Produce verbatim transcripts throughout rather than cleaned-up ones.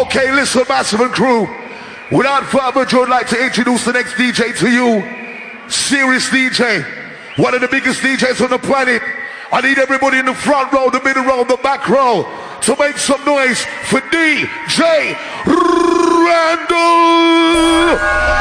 Okay, listen, Massive and crew. Without further ado, I'd like to introduce the next D J to you. Serious D J. One of the biggest D Js on the planet. I need everybody in the front row, the middle row, the back row to make some noise for D J Randall.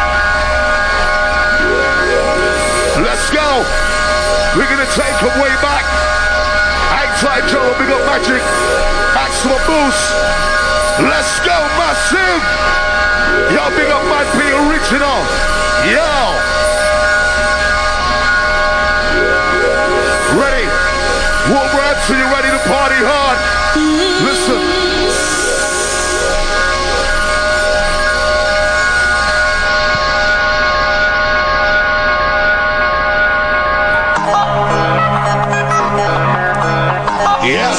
Let's go. We're gonna take them way back. Outside Joe, big up Magic. Maximum boost. Let's go, Massive. Yo, big up Mad P Original. Yo. Ready? Wolverhampton, so you ready to party hard? Listen. Yes.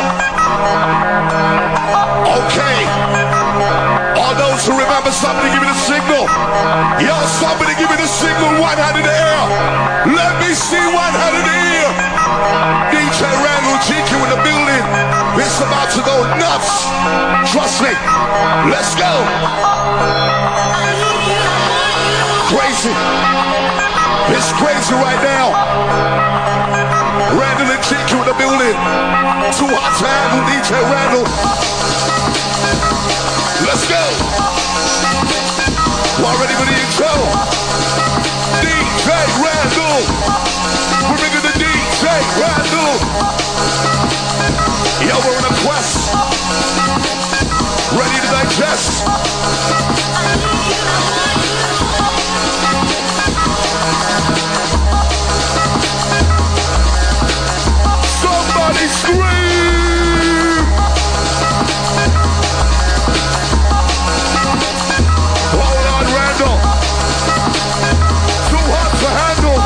Okay. All those who remember, somebody give me the signal. Yo, somebody give me the signal. One hand in the air. Let me see one hand in the air. D J Randall G Q in the building. It's about to go nuts. Trust me. Let's go. Crazy. It's crazy right now. Randall and G Q in the building. Too hot to handle, D J Randall. Let's go. Y'all ready for the intro? D J Randall. We're bringing the D J Randall. Yo, we're on a quest. Ready to digest. Somebody scream! Hold on, Randall. Too hot to handle.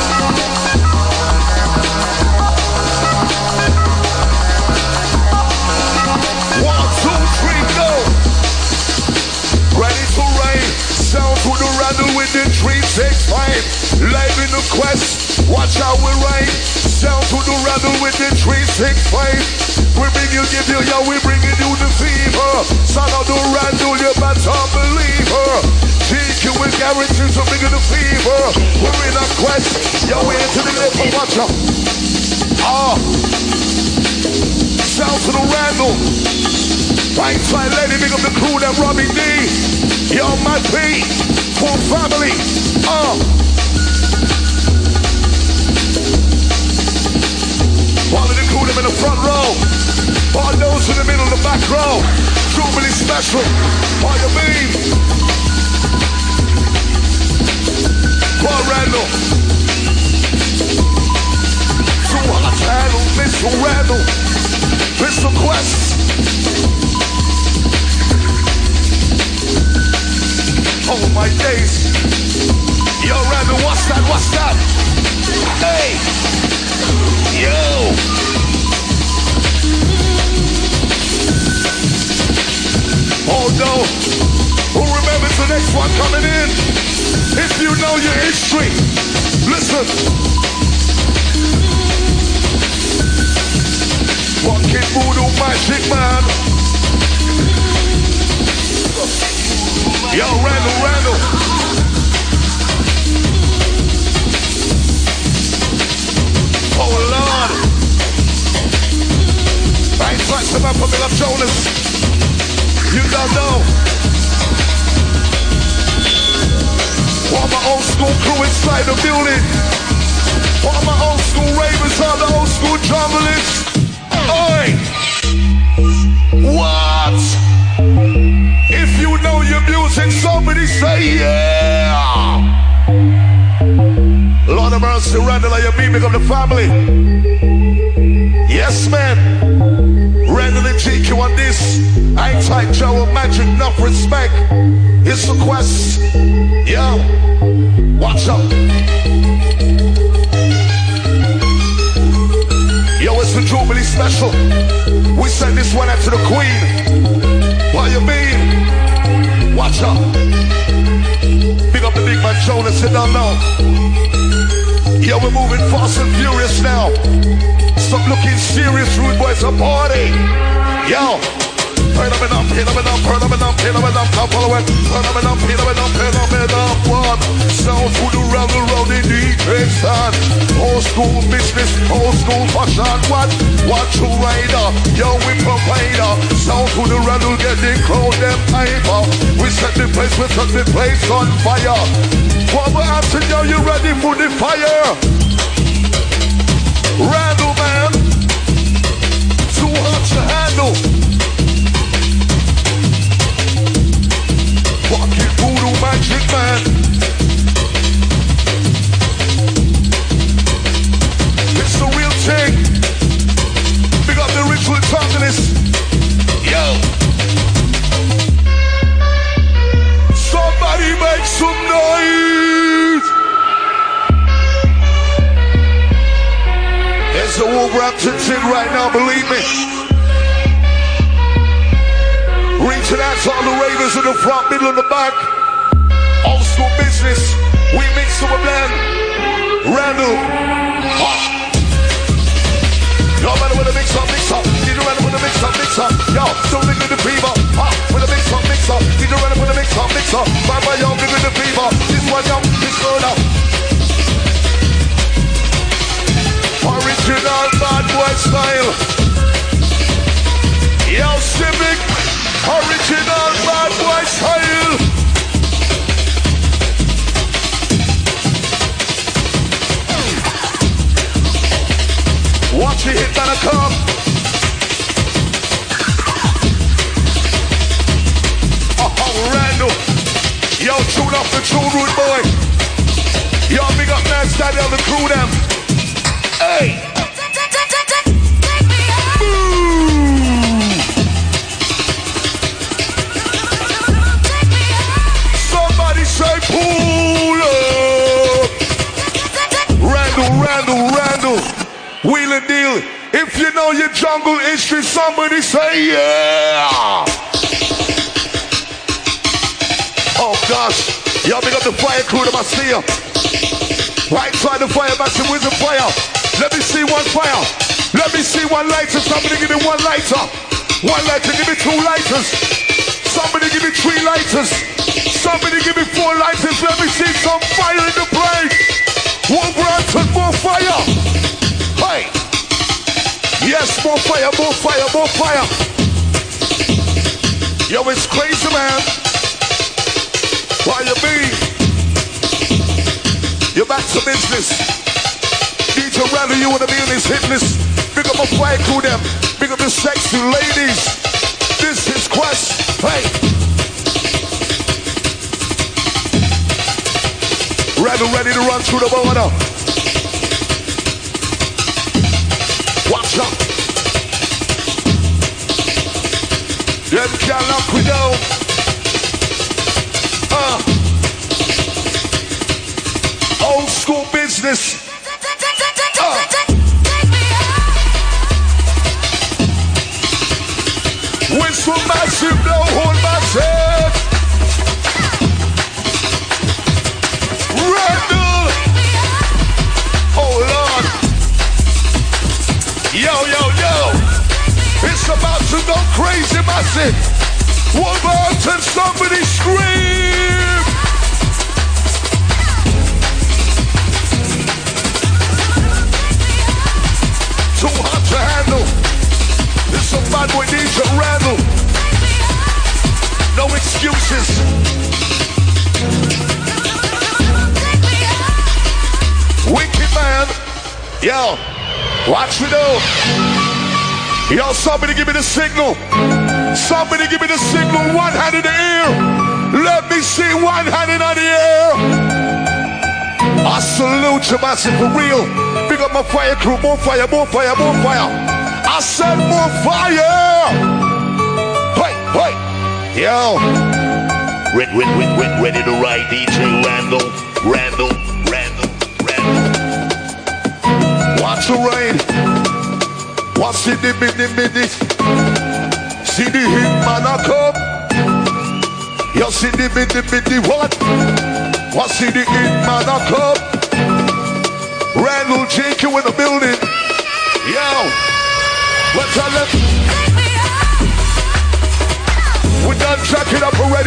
One, two, three, go. Ready to rain. Sound to the Randall with the three, six, five. Live in the quest. Watch how we rain. Sound to the Randall with the three, six, five. We bring you, give you, yo, we bringing you the fever. Sound of the Randall, you better believe her. G Q is guaranteed to bring you the fever. We're in a quest. Yo, we're into the left and watch out. Ah. Sound to the Randall. Right side lady, big up the crew, that Robbie D. Yo, my P. Full family. Ah. All of the crew, them in the front row. All those in the middle, the back row. Truly special. All you mean? Paul Randall. Too hot to handle, Mister Randall. Mister Quest. Oh my days. Yo, Randall, what's that? What's that? Hey. Yo! Oh no! Who remembers the next one coming in? If you know your history, listen! Fucking voodoo magic man! Yo, Randall, Randall! Oh Lord! I ain't touched them up for Bill Jonas. You don't know. All my old school crew inside the building. All my old school ravers are the old school junglers. Oi! What? If you know your music, somebody say yeah! Lord of mercy, Randall, are you beaming of the family? Yes, man. Randall and G Q on this. I ain't tight Joe with magic, enough respect. It's a quest. Yo, watch out. Yo, it's the Jubilee special. We send this one out to the Queen. What you mean? Watch out. Big up the big man Jonas, you don't know. Yo, we're moving fast and furious now. Stop looking serious, rude boys, a party. Yo, Phenomenon, phenomenon, phenomenon, phenomenon, I'm following. Phenomenon, phenomenon, phenomenon, one. Sound to the rebel round in the Eastern. Old school business, old school fashion, what? What you rider, yo, we provider. Sound to the rebel, get the crowd, them hyper. We set the place, we set the place on fire. What we're asking you, you ready for the fire? Randall, man. Too hot to handle. Fucking voodoo magic, man. It's the real thing. Big up the ritual antagonist. Yo. Somebody make some noise. There's the Wolverhampton thing right now, believe me. Reaching out to all the ravers in the front, middle, and the back. Old school business. We mix them a blend. Randall. Hot. Y'all better with a mix up, mix up. Need to run with a mix up, mix up. Yo, don't look at the fever. Hot with a mix up, mix up. Need to run with a mix up, mix up. Bye bye, y'all, give it the fever. This one, y'all, this further. Original bad boy style. Yo, Civic. Original bad boy style. Watch the hit gonna come. Oh, Randall. Yo, tune up the true rude boy. Yo, big up man, stand on the crew them. Hey. Say pull up. Randall, Randall, Randall. Wheel and deal. If you know your jungle history, somebody say yeah. Oh gosh. Y'all big up the fire crew that I see you. Right side the fire, massive with the fire. Let me see one fire. Let me see one lighter. Somebody give me one lighter. One lighter, give me two lighters. Somebody give me three lighters. Somebody give me four lighters. Let me see some fire in the place. Wolverhampton, more fire. Hey. Yes, more fire, more fire, more fire. Yo, it's crazy, man. Why you mean? You're back to business. Need to rally you wanna be in this hit list. Big up my fire crew them. Big up the sexy ladies. This is Quest. Hey. Randall ready to run through the border. Watch out. Them can't lock we down. Uh. Old school business. Uh. Whistle massive, no hold massive. Randall! Oh Lord! Yo, yo, yo! It's about to go crazy, massive! Wolverhampton, somebody scream! Too hot to handle. This is a bad boy D J Randall. No excuses. Wicked man. Yo, watch me though. Yo, somebody give me the signal. Somebody give me the signal. One hand in the air. Let me see one hand in the air. I salute you, massive, for real. Big up my fire crew. More fire, more fire, more fire. I said more fire. Hey, hey. Yo. Red, red, red, red, ready to ride D J Randall. Randall, Randall, Randall. Watch the rain. Watch the mini minute. See the hit man a come. You see the mini mini what? Watch see the hit man a come. Randall J Q in the building. Yo. Let's tell them.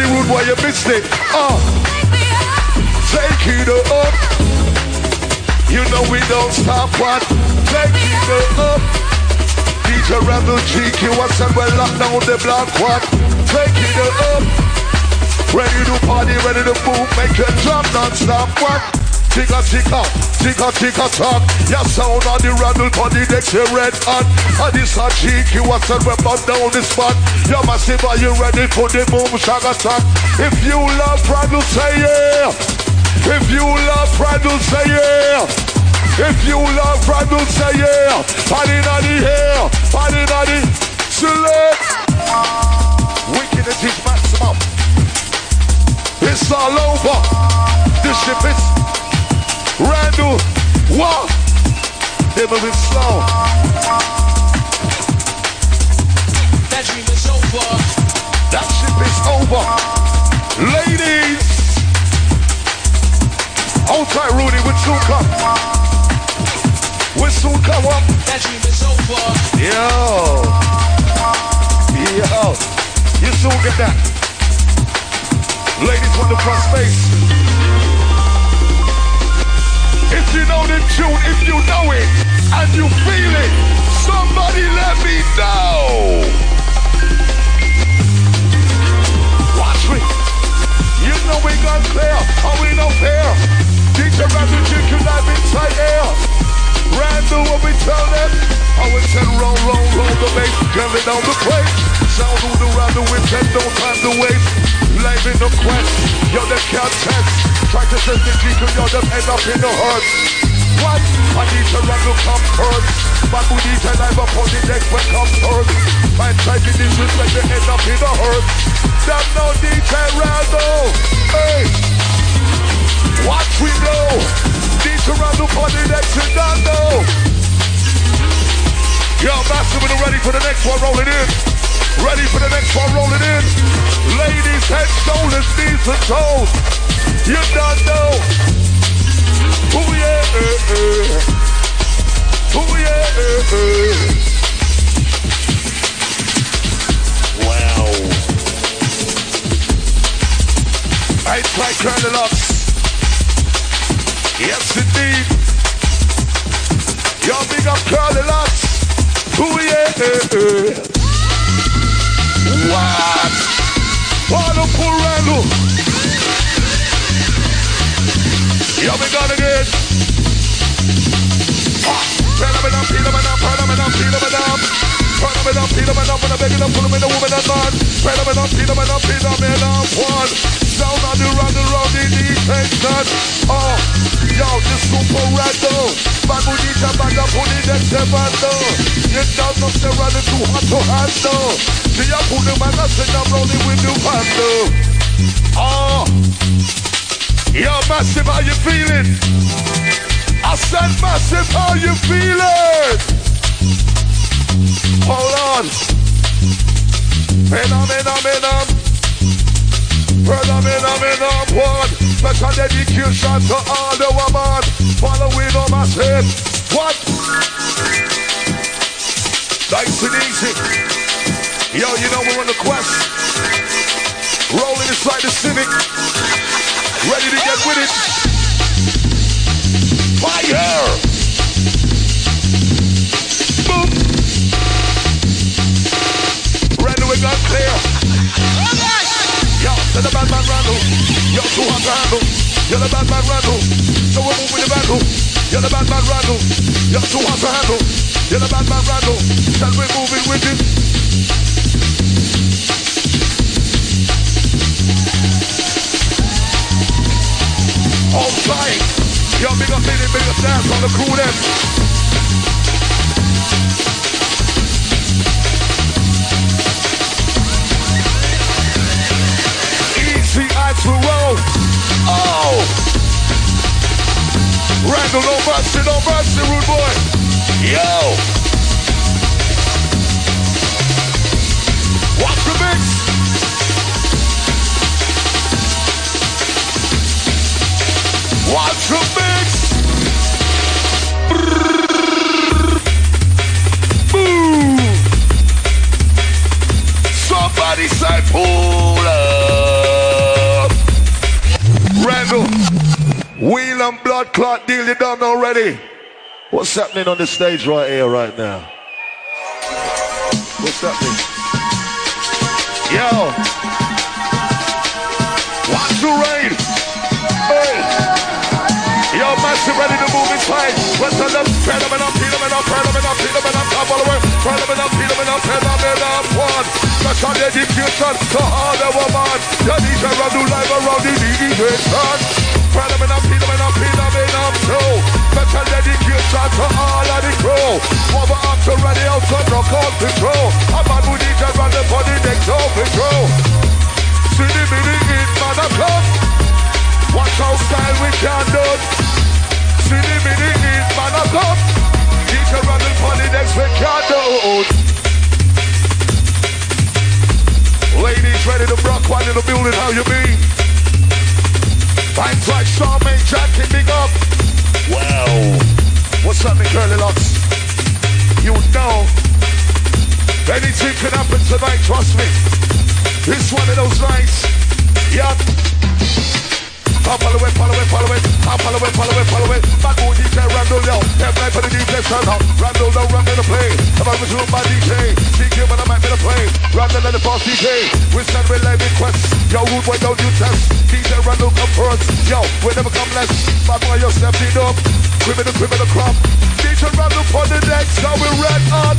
ready, rude boy, you missed it. Uh, take it up. You know we don't stop, what? Take it up. D J Randall G Q, what's and well lock down the block, what? Take it up. Ready to party, ready to move, make it jump non-stop, what? Ticka, ticka, ticka, ticka, talk. Your sound on the Randall body next to red hot. And this a G Q, what's and well lock down the spot. You're massive, are you ready for the boom, shag attack? If you love Randall, say yeah. If you love Randall, say yeah. If you love Randall, say yeah. Party on the air, party on the select. Wickedness is maximum. It's all over. This ship is Randall. What? They're moving slow. That dream is over. That ship is over. Ladies. Hold tight, Rudy, we'll soon come. We'll soon come up. That dream is over. Yo. Yo. You soon get that. Ladies want the front space. If you know the tune, if you know it, and you feel it, somebody let me know. Watch me. You know we got clear, or we no fair. D J Randall, you can dive inside air. Randall, what we tell them, I will tell roll, roll, roll the bass, gently down the plate. Sound of the Randall with ten, no time to waste. Live in the quest, yo, they can't test. Try to test the G Q, yo, them end up in the hurt. What? I need to Randall come first. But we need to live up on the next when come first. Man, try to disrespect, they end up in the hurt. Them no D J Randall. Hey, watch we know. D J Randall for the next and not know. Yo, Master, we're ready for the next one, rolling in. Ready for the next one, rolling in. Ladies, head, shoulders, knees and toes. You don't know. Ooh yeah, uh, uh. Ooh yeah, uh, uh. Wow. I try Colonel Lux. Yes, indeed. Yo, big up Colonel Lux. Ooh yeah, uh, uh. What? Follow for Randall. Yo, we got again. Turn them and up, peel them and up, turn them and up, peel them and up. Turn them and up, peel them and up, when I'm begging up, pull them in the woman and man. Turn them and up, peel them and up, peel them and up, one. Sound on the Randall round in the attention. Oh, yo, the super Randall. Man, we need to band up, put it next to Randall. You don't know, say Randall too hot to handle. See, I put them and I said I'm rolling with the Randall. Oh. Yo, Massive, how you feeling? I said, Massive, how you feeling? Hold on. Menam, menam, menam. Menam, menam, menam. One. Special dedication to all the women. Following on Massive. What? Nice and easy. Yo, you know we're on the quest. Rolling inside the Civic. Ready to get with it. Fire! Boom! Randall, we got clear. Yo, to the bad man Randall. Yo, too hot to handle. You're the bad man Randall. So we're moving the Randall. You're the bad man Randall. You're too hot to handle. You're the bad man Randall. Shall we move it with it? All tight. Yo, big up, big up, big up, dance on the crew then. Easy as we roll. Oh! Randall, no mercy, no mercy, rude boy. Yo! Watch the mix. Watch the mix! Boom! Somebody say pull up! and blood clot deal you done already. What's happening on the stage right here, right now? What's happening? Yo. Watch the rain. Hey. Yo, massive ready to move inside. What's on them? Pray them and up, peel them and up, pray them and up, peel them and up, top all the way. Pray them and up, peel them and up, pray them and up, one. Special dedication to all the woman. The D J run do live around the D J son. Pray them and up, peel them and up, peel them and up, two. Special dedication to all of the crew. Over up to ready out to rock on control. A man who D J run the body next to control. See the minute in man a club. Watch how style we can do. See the minute in man a club. D J run the body next we can do. Ladies ready to rock one in the building, how you mean? Vibes like Starman Jack, big up. Wow. What's up, Curly Locks? You know, anything can happen tonight, trust me. This one of those nights. Yup. Follow it, follow it, follow it. Follow it, follow it, follow it. Bad boy D J Randall, yo. Have life for the D J stand up. Randall, don't run in the play. If I was room by D J, D J when I might be the play. Randall and the boss D J. We send relay requests. Yo, rude boy, don't you test. D J Randall come first. Yo, we never come less. Bad boy, you're stepping up. Criminal, criminal crop. D J Randall for the next. So we red on.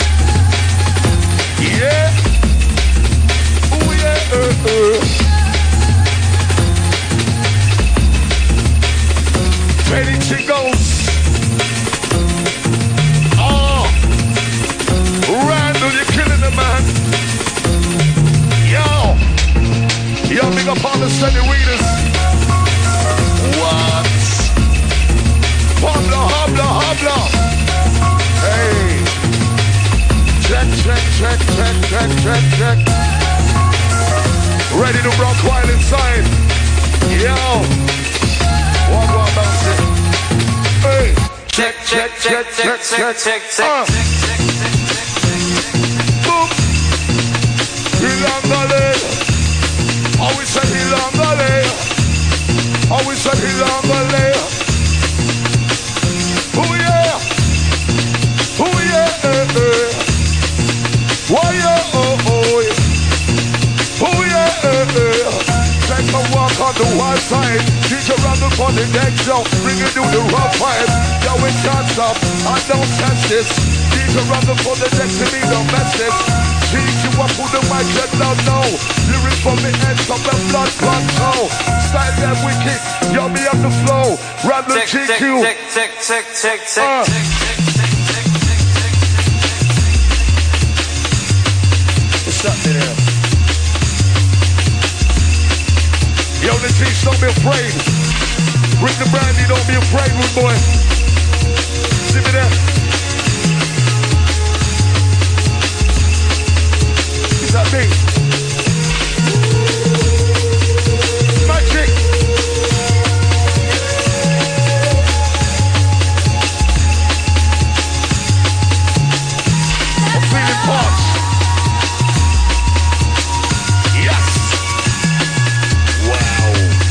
Yeah. Oh yeah. Uh, uh. Ready to go. Oh, Randall, you're killing the man. Yo, yo, big up all the steady readers. What? Hobla, hobla, hobla. Hey, check, check, check, check, check, check, check. Ready to rock while inside. Yo. Walk, walk, bounce it. Hey. Check, check, check, check, check, check, check. Uh. Boom. Hilangale. Always say Hilangale. Always say Hilangale. Oh yeah. Oh yeah. Eh, eh. Why yeah. Oh oh yeah. Oh yeah. Eh, eh. Take a walk on the wild side. D J Randall for the next show. Bring it to the rough vibe. Yo, it can't stop. I don't test this. D J Randall for the next to me, don't mess this. Teach you up who the mic get down now. Lyrics from the edge of the blood control. Style that wicked. Yo, me on the flow. Randall G Q. Check, check, check, check, check, Uh. check, check, check, check, check. What's up there? Yo, the teach, don't be afraid. Bring the brandy, don't be afraid, rude boy. See me there? Is that me? Magic. I'm feeling parts. Yes. Wow.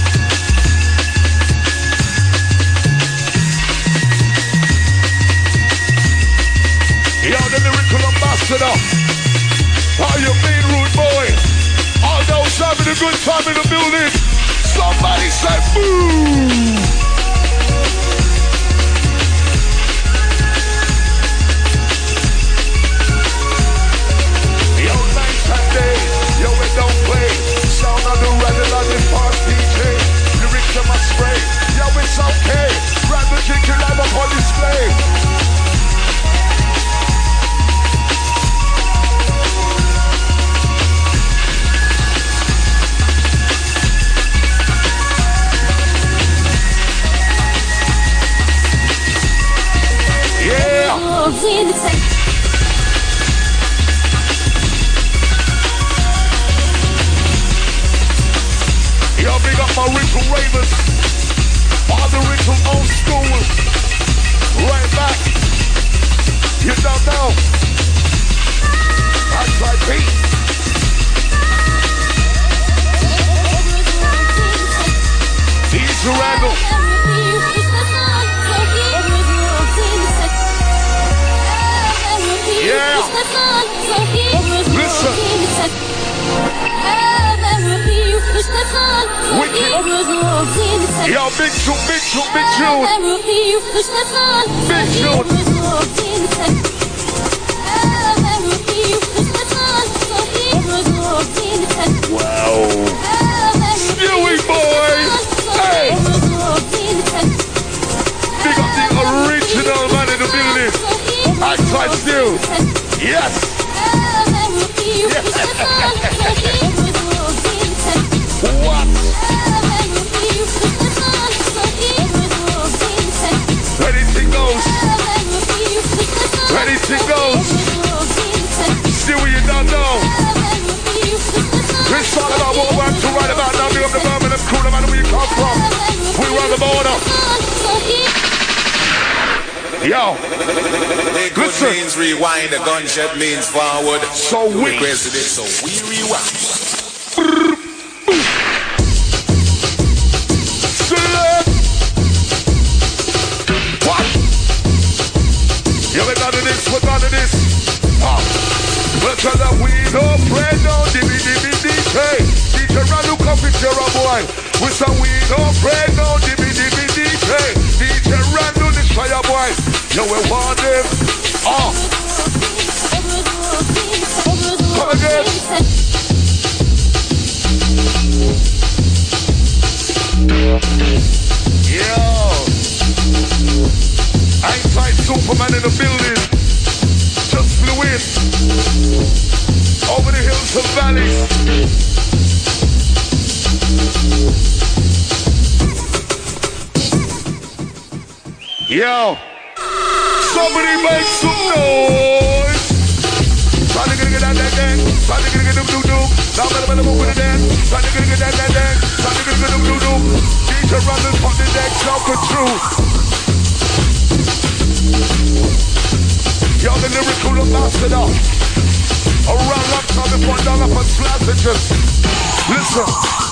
Yo, the lyrical ambassador. How you mean, rude boy? All those having a good time in the building. Somebody say boo. Yo, nights and days. Yo, it don't play. Sound on the rattle on the park D J. Lyrics in my spray. Yo, it's okay. Randall drink your live up on display. Yo, big up my Ritual Ravens. All the Ritual old school. Right back. You don't know. That's like beat. Easy Randall. Wicked. Yo, big tune, big tune, big tune. Big tune. Wow. Stewie boy. Hey. Big up the original man in the building. Outside still. Yes. What? Anything goes. Anything goes. See what you don't know. This song about what we're to write about now. Big up the Birmingham crew, no matter where you come from. We run the border. Yo, good means rewind, the gunshot means forward. So we requested it, so we rewind. What? Yeah, we're gonna do this, we're gonna do this. Ah. We're gonna we don't pray no D B D B D J. D J Randu Coffee Jera boy. We say we don't pray no D B D B D J. D J Randu the fire boy. Yo, we want them. Ah. Come again. Yo. Outside Superman in the building. Just flew in. Over the hills and valleys. Yo. Somebody make some noise. Somebody gonna get that that that. Somebody gonna get them doo doo. Now better better move with the dance. Somebody gonna get that that that. Somebody gonna get them doo doo. D J Randu from the deck, talking true. You're the lyrical ambassador. Around up time if one dollar for passages. Listen.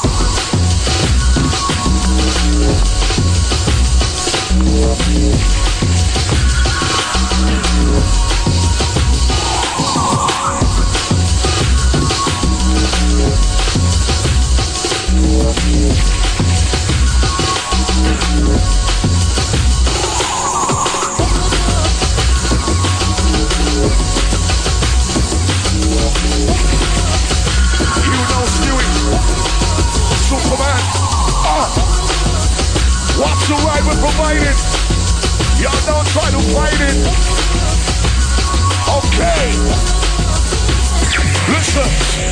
Watch the ride we're providing. Y'all don't try to fight it. Okay. Listen.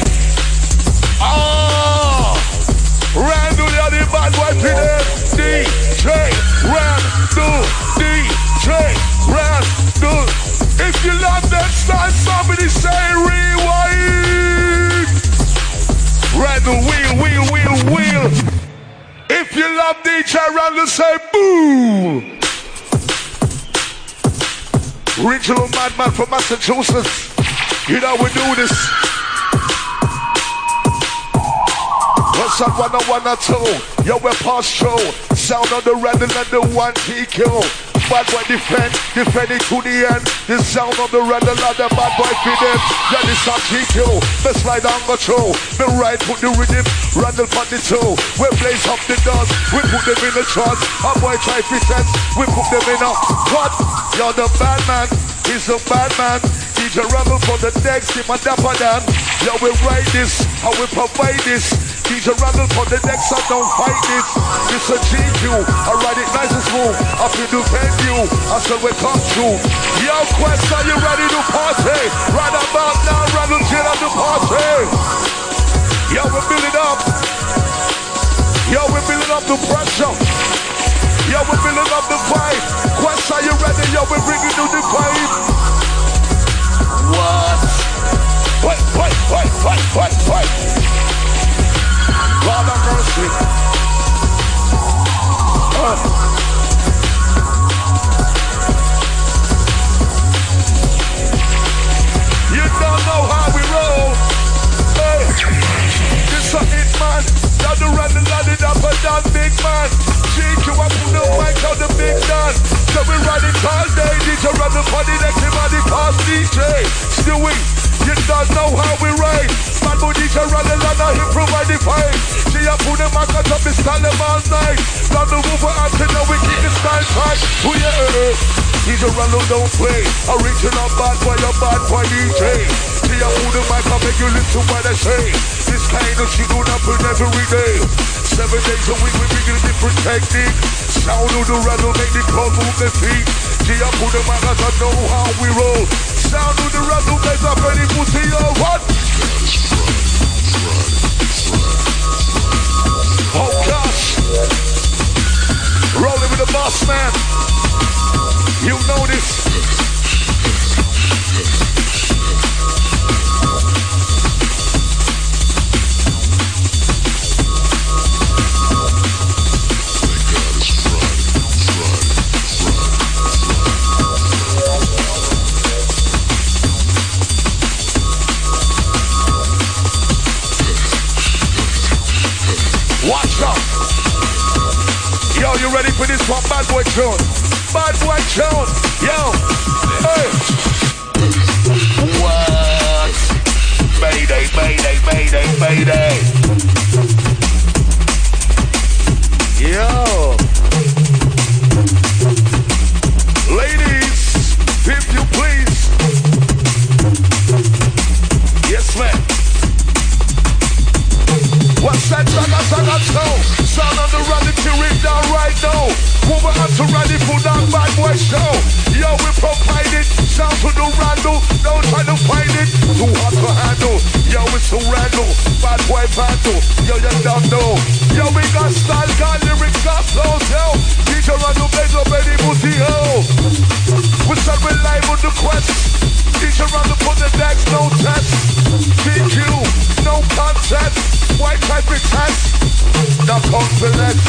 Ah. Randu, you're the bad boy for them. D J Randu. D J Randu. If you love that style, somebody say rewind. Randu, wheel, wheel, wheel, wheel. If you love D J Randu, say boo! Original madman from Massachusetts. You know we do this. What's up, one or one or two? Yo, we're past show. Sound on the Randu and the one T kill. Bad boy defend, defend it to the end. The sound of the Randu and the bad boy feed them. Then it's a T kill. Best slide down go through. The right put the rhythm. Randu on the toe. We blaze up the dust. We put them in the charts. A boy try pretend. We put them in a what? You're the bad man. He's a bad man. D J Randu for the next team and dapper dan. Yo, we write this. How we provide this. D J Randu for the next song, don't fight this. It's a G Q. I ride it nice and smooth. Up in the venue. I said we come through. Yo, Quest, are you ready to party? Right about now, Randu chill at the party. Yo, we're building up. Yo, we're building up the pressure. Yo, we're building up the vibe. Quest, are you ready? Yo, we're bringing you the vibe. What? Wait, wait, wait, wait, wait, wait. God have mercy. Uh. You don't know how we roll. Hey. This a hit man. Down the run the ladder up and down big man. G Q up on the mic out the big man. So we ride it all day. D J run run the party, everybody pass D J. Stewie, you don't know how we ride. Man, boy, D J run the land, him provide the fight. She a put them back up, we stand them all night. Down the river, until now we keep the style tight. Oh yeah, D J Rando don't play. Original bad boy, a bad boy D J. See I put the mic up, make you listen what I say. This kind of shit don't happen every day. Seven days a week we bring a different technique. Sound of the rattle, make the crowd move their feet. See I put the mic up, I know how we roll. Sound of the rattle, make up any pussy or what? Oh gosh. Rolling with the boss man. You know this. Watch out. Yo, you ready for this one? Bad boy tune. Bad boy tune. Yo. Hey. What? Mayday, mayday, mayday, mayday. Yo. Ladies, if you please. Yes, man. What's that? Saga, saga, sound. Sound on the rally to read down right now. Move on to rally for that bad boy show. Yo, we provide it. Sound to the Rando. Don't try to find it. Too hard to handle. Yo, it's a Rando. Bad boy Vandal. Yo, you don't know. Yo, we got style, got lyrics, got flows, yo. D J Rando, blaze up any booty, yo. We start with live on the quest. D J Rando put the decks, no test. T Q, no contest. White type of test. Not confidence.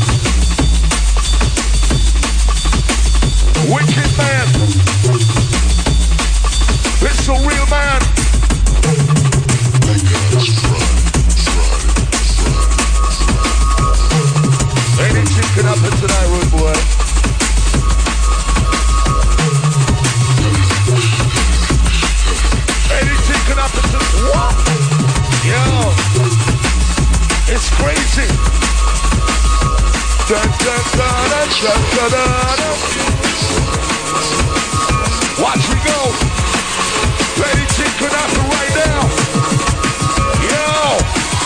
Wicked man. It's a real man. Anything can happen tonight, rude boy. Anything can happen tonight. What? Yo. It's crazy. Dun, dun, dun, dun, dun, dun, dun, dun. Watch me go. Anything could happen right now. Yo.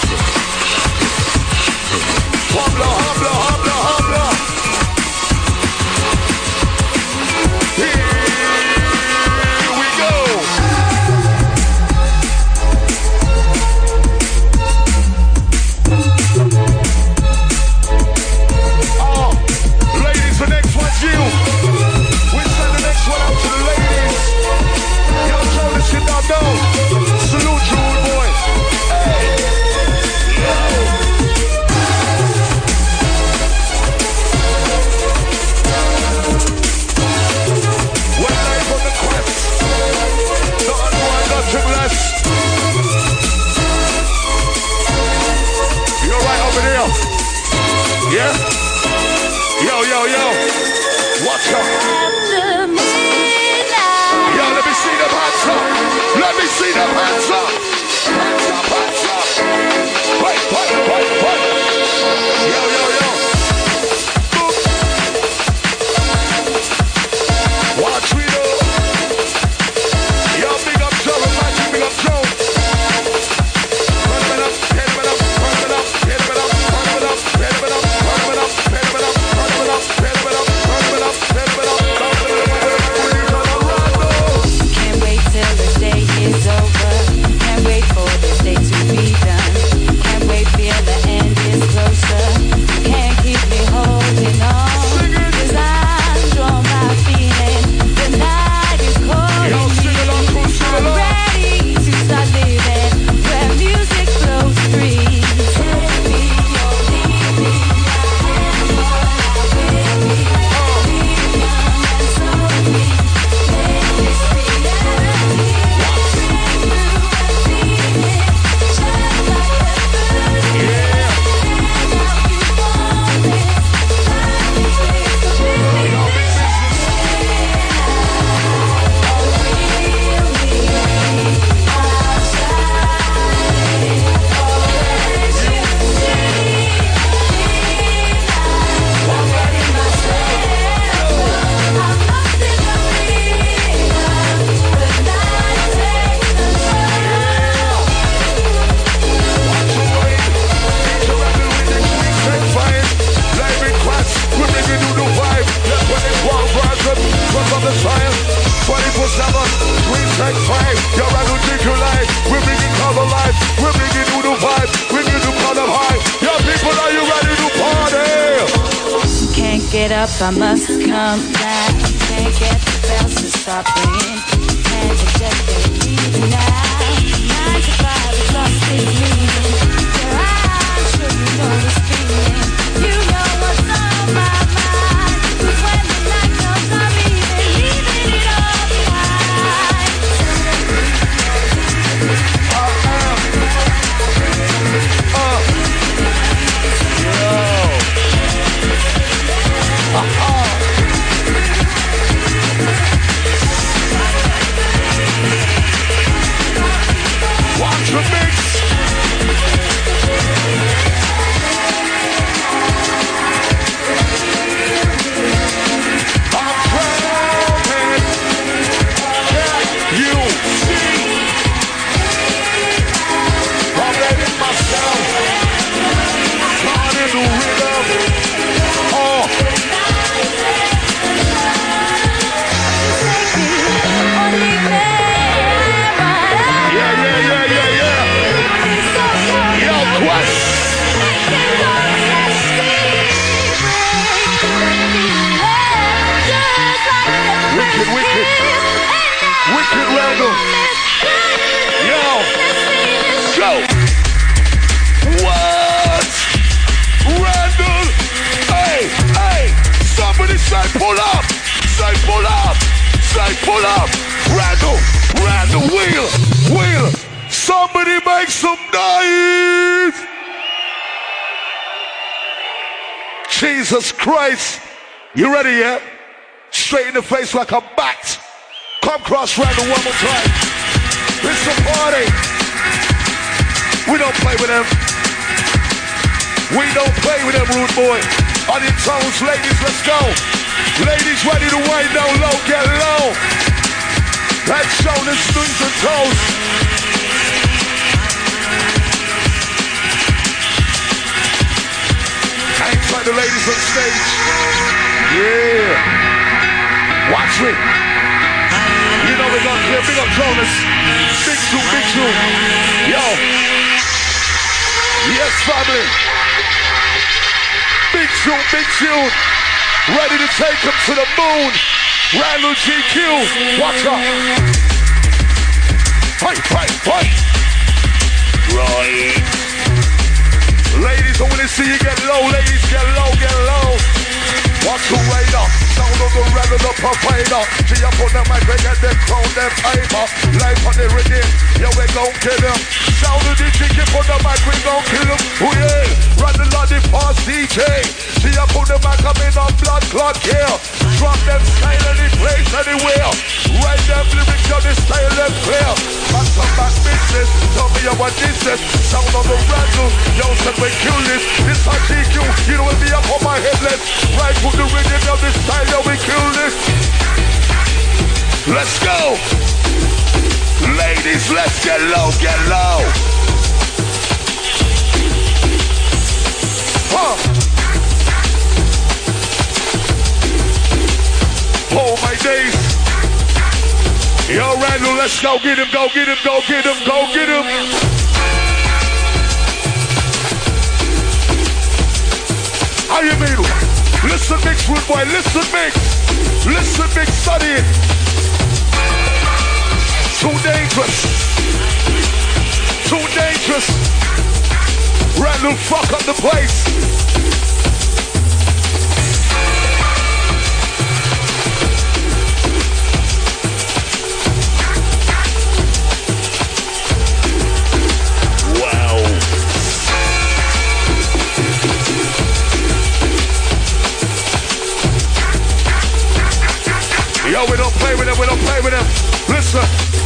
Humbler, humbler, humbler, humbler. Here we go. Oh, ladies, the next one's you. We send the next one out to the ladies. Yo, show this shit down down. Salute you, old boy. Hey. Yo. One night on the quest. Nothing more, nothing less. You're right over there. Yeah? Yo, yo, yo. Watch out. Yo, let me see them hands up. Let me see them hands up. Hands up, hands up. Fight, fight, fight, fight. Yo, yo, yo. Boom. Watch me do. Yo, big up Joe, imagine big up Joe. Run it up, hit it up, run it up, hit it up, run it up, hit it up, run it up, hit it up, run it up, hit it up, run it up, hit it up. up, I must come down. Can't get the bells to stop ringing. Can't just get even now. Nine to five is lost its meaning. Your eyes should know this feeling. You know what's on my mind. 'Cause when the night comes, I'm leaving, leaving it all behind. Uh, uh-uh. Watch the mix. I'm drowning. Can you see? I'm letting myself caught in the rhythm. Oh. Yeah, yeah, yeah, yeah, yeah. Yo, Quest. Wicked, wicked. Wicked Randall. Yo. Go. What? Randall. Hey, hey. Somebody say pull up. Say pull up. Say pull up. Randall. Randall. Wheel. Wheel. Somebody make some noise. Jesus Christ. You ready yet? Straight in the face like a bat. Come cross Randall one more time. It's a party. We don't play with them. We don't play with them, rude boy. On your toes, ladies, let's go. Ladies ready to wind down low, get low. Head, shoulders, knees and toes. Hang tight the ladies on stage. Yeah. Watch me. You know we're gonna clear. Big up Jonas. Big two, big two. Yo. Yes, family. Big tune, big tune. Ready to take him to the moon. Randall G Q. Watch out. Hey, hey, hey. Right. Ladies, I want to see you get low. Ladies, get low, get low. Watch the radar. Sound of the red of the provider. See up on the mic, we get them crown, them paper. Life on the rhythm, yeah, we gon' kill them. Sound of the chicken on the mic, we gon' kill them. Oh yeah, run the lobby past D J. See up on the mic, I'm in a blood clot here. Drop them style any place, anywhere. Write them lyrics on the style, them clear. Back to back business, tell me what this is. Sound of the rattle, yo, said we kill this. This I G Q, you know me up on my headless. Right with the rhythm of this style, yo, we kill this. Let's go. Ladies, let's get low, get low. Huh. Oh my days. Yo, Randall, let's go get him, go get him, go get him, go get him. How you mean? Listen, mix, rude boy, listen, mix. Listen, mix, study it. Too dangerous. Too dangerous. Randall, fuck up the place. Yo, we don't play with him, we don't play with him. Listen.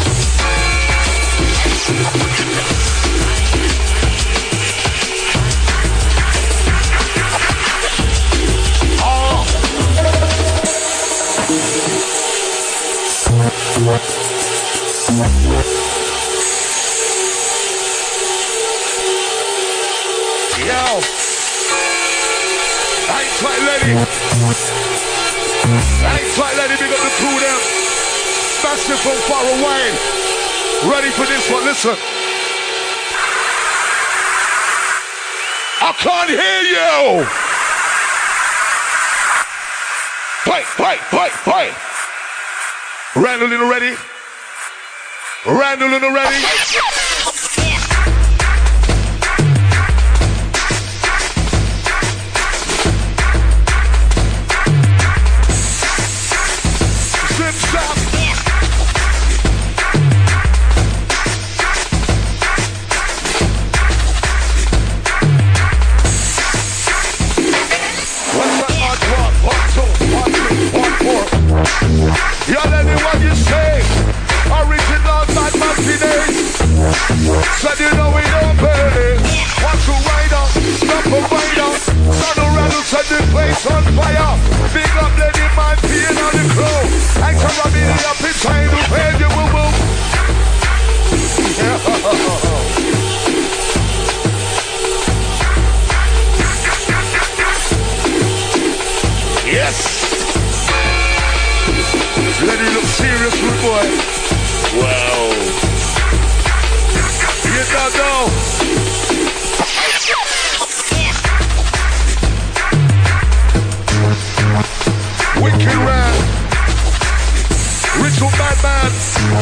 Oh. Yo. I ain't quite ready. Ain't quite let it big up the crew them. Massive from far away. Ready for this one, listen. I can't hear you. Fight, fight, fight, fight. Randall, you ready? Randall, you ready? Zip shot. Y'all let me what you say. Original bad Martinez. Said you know we don't pay. Want to ride up, stop a ride up. Son of Randall set the place on fire. Big up lady man peeing on the crow. And come on in the up in time to pay you woo woo. Yes. Let it look serious, good boy. Wow. You don't know. Wicked Ram. Ritual Madman.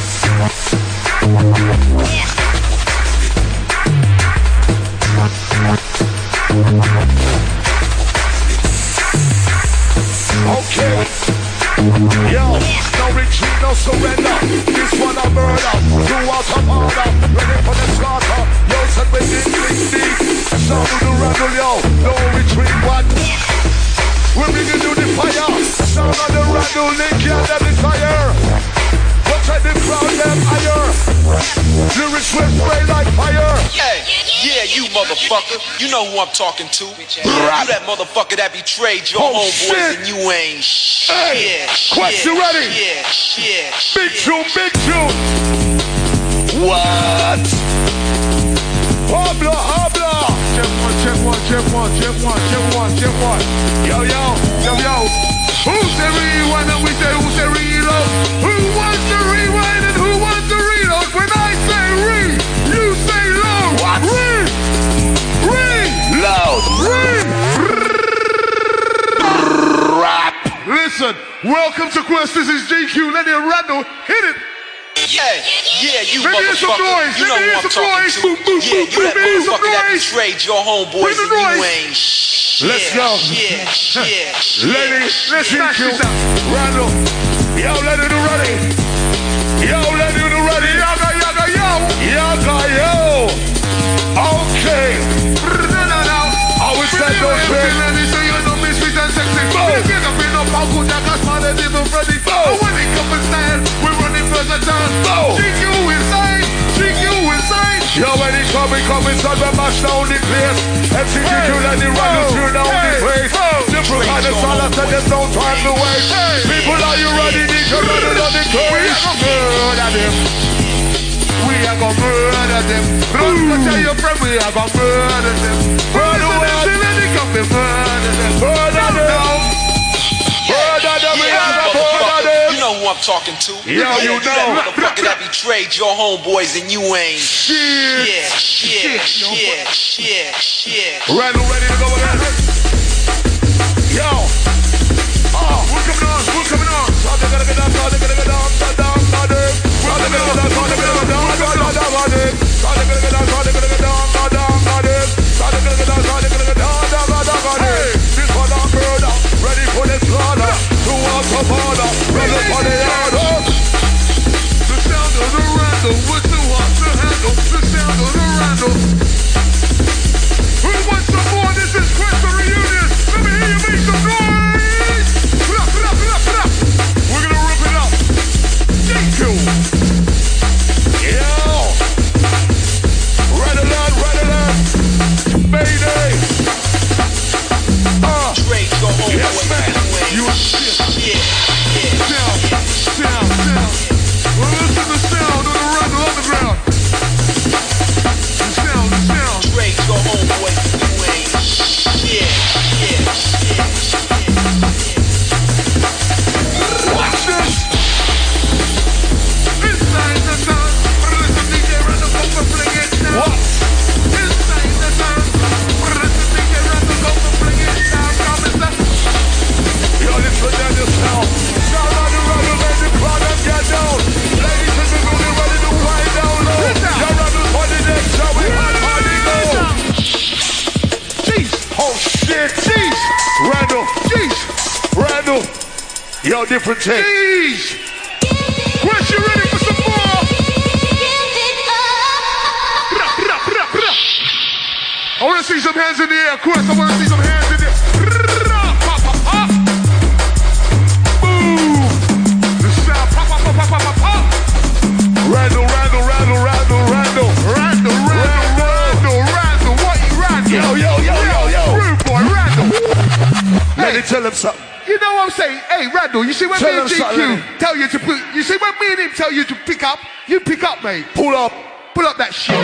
Okay. Yo, no retreat, no surrender. This one a murder. Throughout a murder. Ready for the slaughter. Yo, said we did big deep. Sound to the rattle, yo. No retreat, what? We're bringing you the fire. Sound of the rattle, they can't let it fire. Watch out the crowd, them higher. Lyrics will spray like fire. Hey, yeah, you motherfucker. You know who I'm talking to. You that motherfucker that betrayed your Oh, homeboys shit. and you ain't shit. Hey, question shit, ready? Shit, shit, Big shit. tune, big tune. What? Habla, habla. Check one, check one, check one, check one, check one, check one. Yo, yo, yo, yo. Who's the rewind and we say who's the reload? Who wants the rewind and who wants the reload? When I say re, you say low. What? Re, re, Loud. re. Rap. Listen, welcome to Quest. This is G Q. Lenny and Randall. Hit it. Yeah, yeah, you Let me hear some motherfucker. noise. You Let know me who hear I'm some talking noise. to. Boom, boom, Yeah, boom, you that boom. Let me hear some motherfucker that noise. betrayed your homeboys Bring the and you noise. ain't shit. Let's go. Shit, shit, shit. Lenny, let's shit. smash this up. Randall. Yo, Lenny, do ready. Yo, Lenny, do ready. Yaga, yaga, yo. Yaga, yo. Okay. No, no, no. Always said no shit. Lenny, so you know me sweet and sexy. Boom. Get up in the power, good jack, as man, and even ready. Boom. When it comes and stand, we're running for the town. Boom. G Q inside. G Q inside. Yo, when he come, he come inside, we mash down the place. M C G Q, Lenny, Randall, tear down the place. Different kind of salad, and there's no time to waste. People, are you ready? Need to run it on the course. Murder them. We are gonna murder them. Run to tell your friend, we are gonna murder them. Murder them, till they come to murder them. Murder them. Murder them, we are gonna murder them. You know who I'm talking to. Yo, you that know. motherfucker that betrayed your homeboys and you ain't Shit. shit, shit, shit, shit, shit. Randall ready to go with that? Yo. Oh, who's coming on? Who's coming on? So they're gonna get down, so they're gonna get down, so down, so they. So they're gonna get down, so they're gonna get down, so down, so they. So they're gonna get down, so they're gonna get down, so down, so they. So they're gonna get down, so they're gonna get down, so down, so they. This one on murder, ready for the slaughter. Two out of order, ready for the order. The sound of the Randall was too hot to handle. The sound of the Randall. Who wants some more? This is Quest for Reunion. Let me hear you make some noise. Blah, blah, blah, blah. We're gonna rip it up. J Yo, different thing. Jeez. Chris, you ready for some more? Bruh, bruh, bruh, bruh. I want to see some hands in the air, Chris. I want to see some hands in the air. Pop, pop, pop. Boom. The sound. Pop, pop, pop, pop, pop, pop, pop. Randall, Randall, Randall, Randall, Randall. Randall, Randall, Randall, Randall. What you Randall? Yo, yo, yo, yo, yo. Rude boy, Randall. Let me tell him something. You know what I'm saying? Hey, Randall, you see when Tell me and him G Q something. tell you to put, you see when me and him tell you to pick up, you pick up, mate. Pull up. Pull up that shit.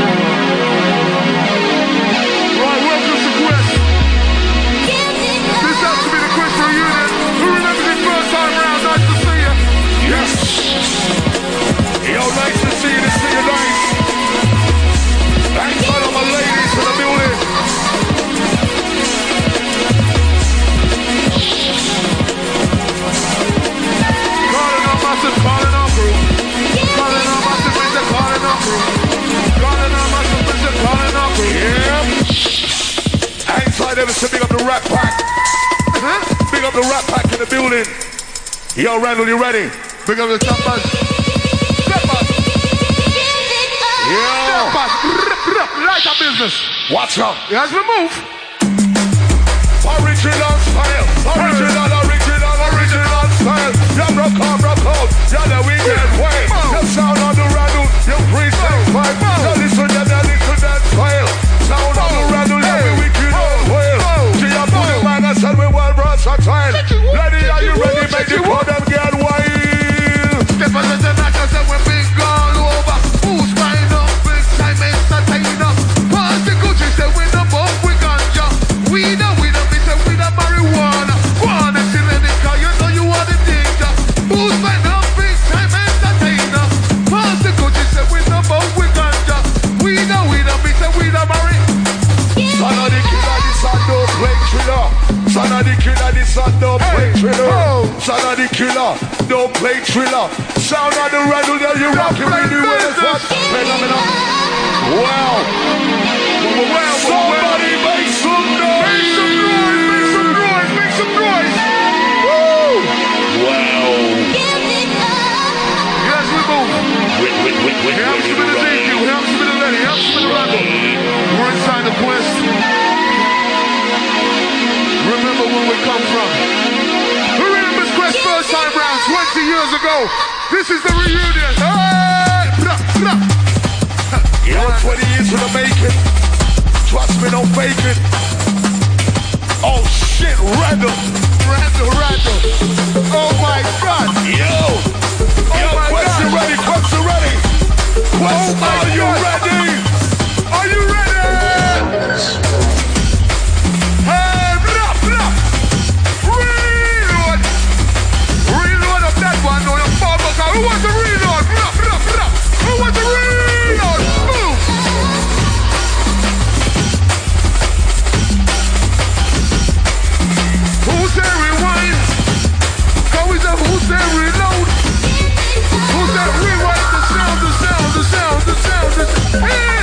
Right, welcome to Quest. This has to be the Quest reunion. Who remembers his first time round? Nice to see you. Yes. Yo, nice to see you. To see you nice. Thanks to all my ladies in the building. Calling on massive, calling on crew. Calling on massive, Mister calling on crew. Calling on massive, Mister calling on crew. Yeah. Hang tight, ever so big up the Rat Pack. Huh? Big up the Rat Pack in the building. Yo, Randall, you ready? Big up the top buzz. Step up. Yo. Step up. Like a business. Watch out. As we move. Original style. Original, original, original style. Yeah, rock on, rock on. Yeah, the weekend way. The sound on the Randall. You preset five. Yeah, listen to that, listen to that style. Sound on the Randall. Yeah, we wicked old whale. See, I put it man, I said we well versatile. Ready, are you ready? Make the crowd them get wild. Step on the national, say we're big all over. Who's buying up big time entertainer? Pass the Gucci, say we the bump, we ganja. We the, we the, we say we the marijuana. Wanna see the car, you know you are the danger. Who's buying up big time entertainer? Pass the Gucci, say we the bump, we ganja. We the, we the, we say we the marijuana. Son of the killer, this a dope play thriller. Son of the killer, this a dope play thriller. Son of the killer, dope play thriller. Sound of the Randall, there you rockin' with the way it's what? Phenomenal. Wow. Well, Somebody make some noise. make some noise, make some noise, make some noise. Woo. Wow. Yes, we move. Wait, wait, wait, wait, Helps ready me to to thank you, ride. helps me to let it, helps me to run it. We're inside the Quest. Remember where we come from. Who remembers Quest first time round twenty years ago? This is the reunion. Hey! Blah, blah. You know, twenty years in the making. Trust me, don't fake it. Oh shit, Randall. Randall, Randall. Oh my God. Yo. Yo, my Quest, God. you ready? Quest, you ready? Quest, Oh my are you God. ready? Are you ready? Hey, blah, blah. Reload. Reload of that one. No, your father. Who wants to reload? Blah, blah, blah. Who wants to reload? Move. Who say rewind? How is that? Who say reload? Who say rewind? The sound, the sound, the sound, the sound, the sound. Hey!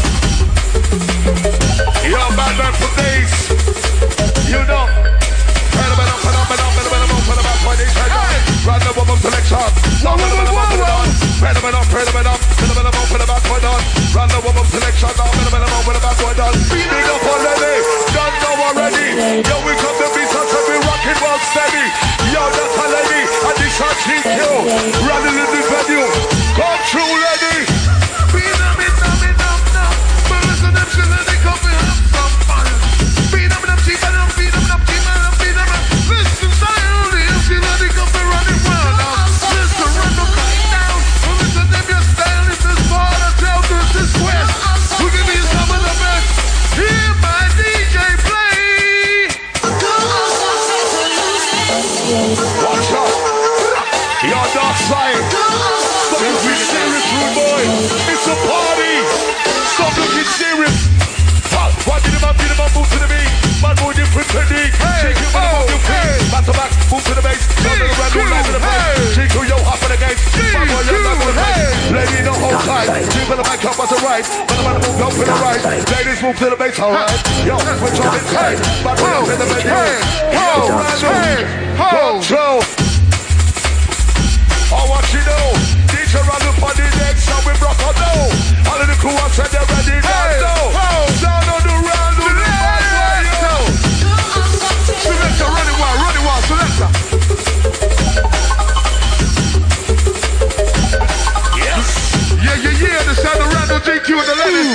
Yo, bad man for days. You know. Phenomenal, phenomenal, phenomenal, phenomenal, for days. Random woman selection. Phenomenal, phenomenal, phenomenal, phenomenal, for done. Random woman selection. Phenomenal, phenomenal, for done. Big up already. Done now already. Yo, we come to be such a big rocking world steady. Yo, that's a lady. And this is G Q. Running in the venue. Come through, lady. Beat 'em, beat 'em, beat 'em, now. But listen, them shit, let it come and have some fun. Beat 'em, them cheap, and them beat 'em, them cheap, and them beat 'em. Listen, style, the M C, let it come and run it well now. Listen, run the cut down. But listen, them your style, if this part of town, this is Quest. We give you some of the best. Hear my D J play. Watch out. Your dark side. Stop looking serious, rude boy. It's a party. Stop looking serious. What? What did the man, did the man move to the beat? Man, move different technique. Hey, Shake it with the oh, move your feet. hey. Back to back, move to the bass. Down to the red, move live in the hey. place. Shake you, yo, hop in the game. Man, boy, you're not in the hey. place. Lady, no hold tight. Keep in the mic, up at the right. Man, the man move up to the right. Ladies, move to the bass, alright. Yo, switch on inside. Man, boy, up in the venue. Hey, Yo, ho, Randall. hey, ho. Control. D J Randall for the next and we broke a dough. All of the crew I said they're ready now. Sound on the Randall, the bad boy, yo. Selector, running wild, running wild, selector. Yes. Yeah, yeah, yeah, the sound of Randall, G Q and the Lennon.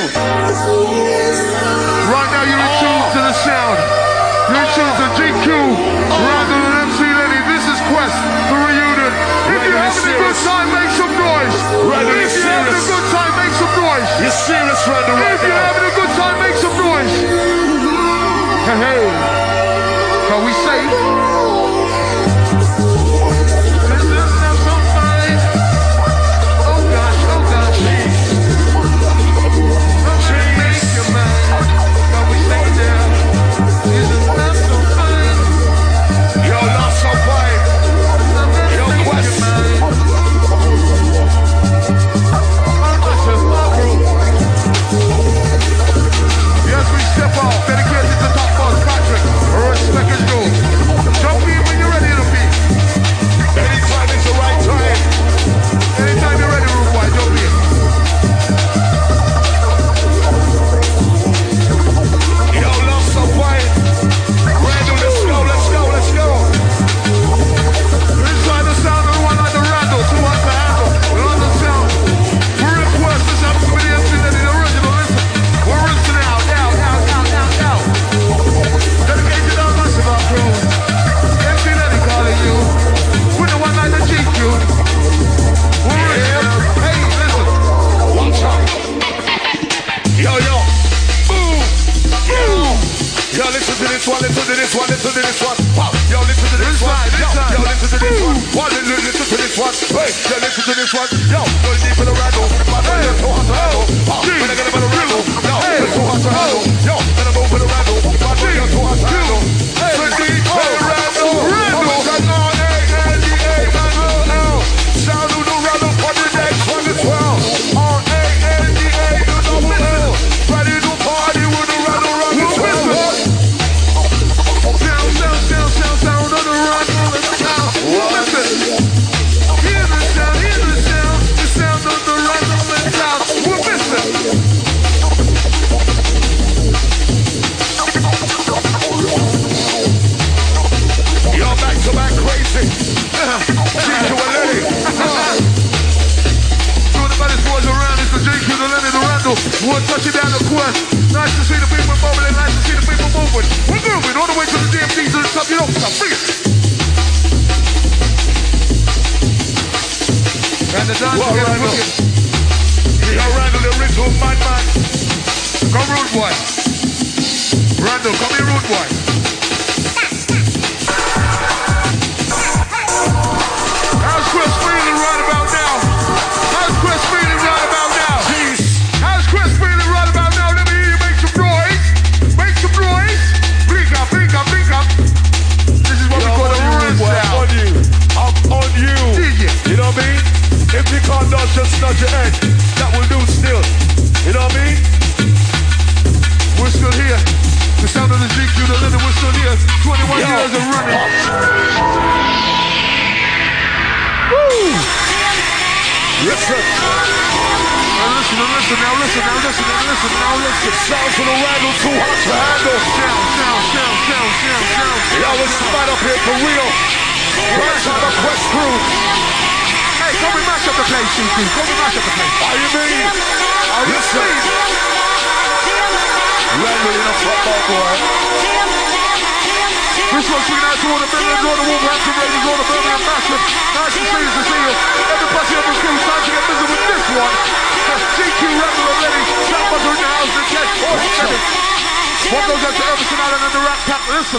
Right now you're in tune to the sound. You're in tune to G Q, Randall and M C Lenny. This is Quest, the reunion. If you're having a good time, make some noise. Randall If is you're having a serious. good time, make some noise. You're serious, Randall, right If you're now. having a good time, make some noise. Hey, hey. Can we say? This is not so fine. Oh gosh, oh gosh. Don't make your mind. Can we stay there? This is not so fine. Yo, lost some fight. Yo, Quest. Yes, we step off, dedicated to top boss Patrick. Respect is due. Jump in when you're ready to be. Anytime is the right time. Anytime you're ready, rude boy, jump in. Yo, lost some fight. Randall, let's go, let's go, let's go. Inside the sound of the one like the Randall, too hot to handle. We're on the sound. We request this happens to be the M C that is the original. Listen, we're rinsing out, out, out, out, out, out. Dedicated out, listen up, crew. M C Lenny calling you. We're the one like the G Q. We're rinsing out. Hey, listen. Watch out. Yo, yo. Boom. Yo. Yo, listen to this one, listen to this one, listen to this one. Pop. Yo, listen to this This one. side, this Yo, side. yo, listen to this one. One, listen, listen to this one. Hey, yo, listen to this one. Yo, go deep in the Randall. My boy, you're too hot to handle. Pop. When I get him in the Randall. Yo, you're too hot to handle. Yo, let him move in the Randall. My boy, you're too hot to handle. Hey, so deep, hey, Randall. Randall. R A N D A, Randall. Sound of the Randall for the next one as well. R A N D A, the double L. Ready to party with the Randall Randall twelve. Sound, sound, sound, sound, sound on the run, on the sound. Listen. Hear the sound, hear the sound. The sound of the run, on the sound. We're missing. Yo, back to back crazy. G Q and Lenny. Two of the baddest boys around is the J Q, the Lenny, the Randall. We're touching down the Quest. Nice to see the people moving, nice to see the people moving. We're moving all the way to the D M D to the top. You don't stop. Bring it. And the dance Well, again, Randall. wicked. Yo, Randall, the original madman. Come rude boy. Randall, come here, rude boy. How's Chris feeling right about now? How's Chris feeling right about now? Jeez. How's Chris feeling right about now? Let me hear you make some noise. Make some noise. Blink up, blink up, blink up. This is what Yo, we call on a you, rinse boy, down. on you. I'm on you. Dig it. You know what I mean? If you can't dodge, just nudge your head. That will do still. You know what I mean? We're still here. The sound of the G Q, the little, we're still here. twenty-one Yo. years of running. Listen. Now listen, now listen, now listen, now listen, now listen, now listen. Sound for the Randall, too hot to handle. Sound, sound, sound, sound, sound, sound. Yo, it's spot up here for real. Right on the Quest crew. Hey, come and mash up the place, G Q. Come and mash up the place. How you mean? Are you Listen. please? Randall in a football boy. This one's swinging out to all the Midlands, all the Wolverhampton Raiders, all the Birmingham Massive. Nice to see you, to see you. Everybody on the crew, time to get busy with this one. That's G Q, Randall and Lenny. Shout buzzer in the house, the check. Oh, seven. One goes out to Everton Island and the Rat Pack. Listen.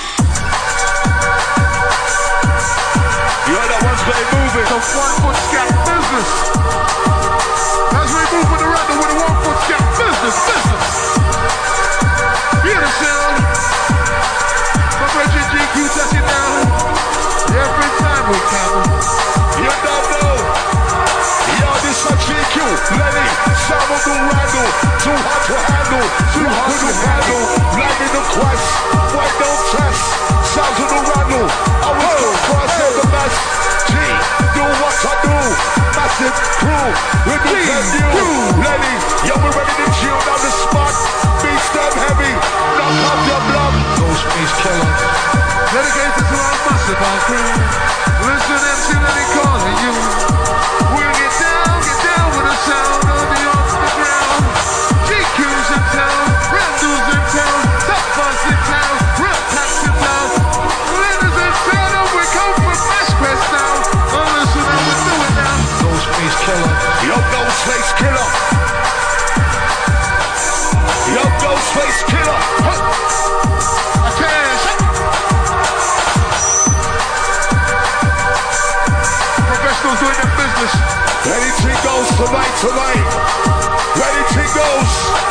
You heard that one's got it moving. The one foot scat business. As we move with the Randall with the one foot scat business, business. Hear the sound. My brother G Q touch it down. Every time we come. You don't know. Yo, this is G Q, Lenny, sound of the Randall. Too hot to handle, too hot to handle. Like in the Quest, why don't test? Sounds of the Randall. I was the first of the match. G, do what I do. Match massive crew. We defend you, Lenny. Yo, we're ready to chill down the spot. Beats them heavy. Knock off your block. Ghostface Killer. Dedicated to our massive crew. Listen, M C Lenny calling you. We'll get down, get down with the sound of the off the ground. G Q's in town, Randall's in town, Top Boss in town, Real Tax in town. Ladies and gentlemen, we come from Ashcrest now. Oh, listen, and we do it now. Ghostface Killer. Yo, Ghostface Killer. Yo, Ghostface Killer. Huh. Professionals doing their business. Anything goes tonight, tonight. Anything goes.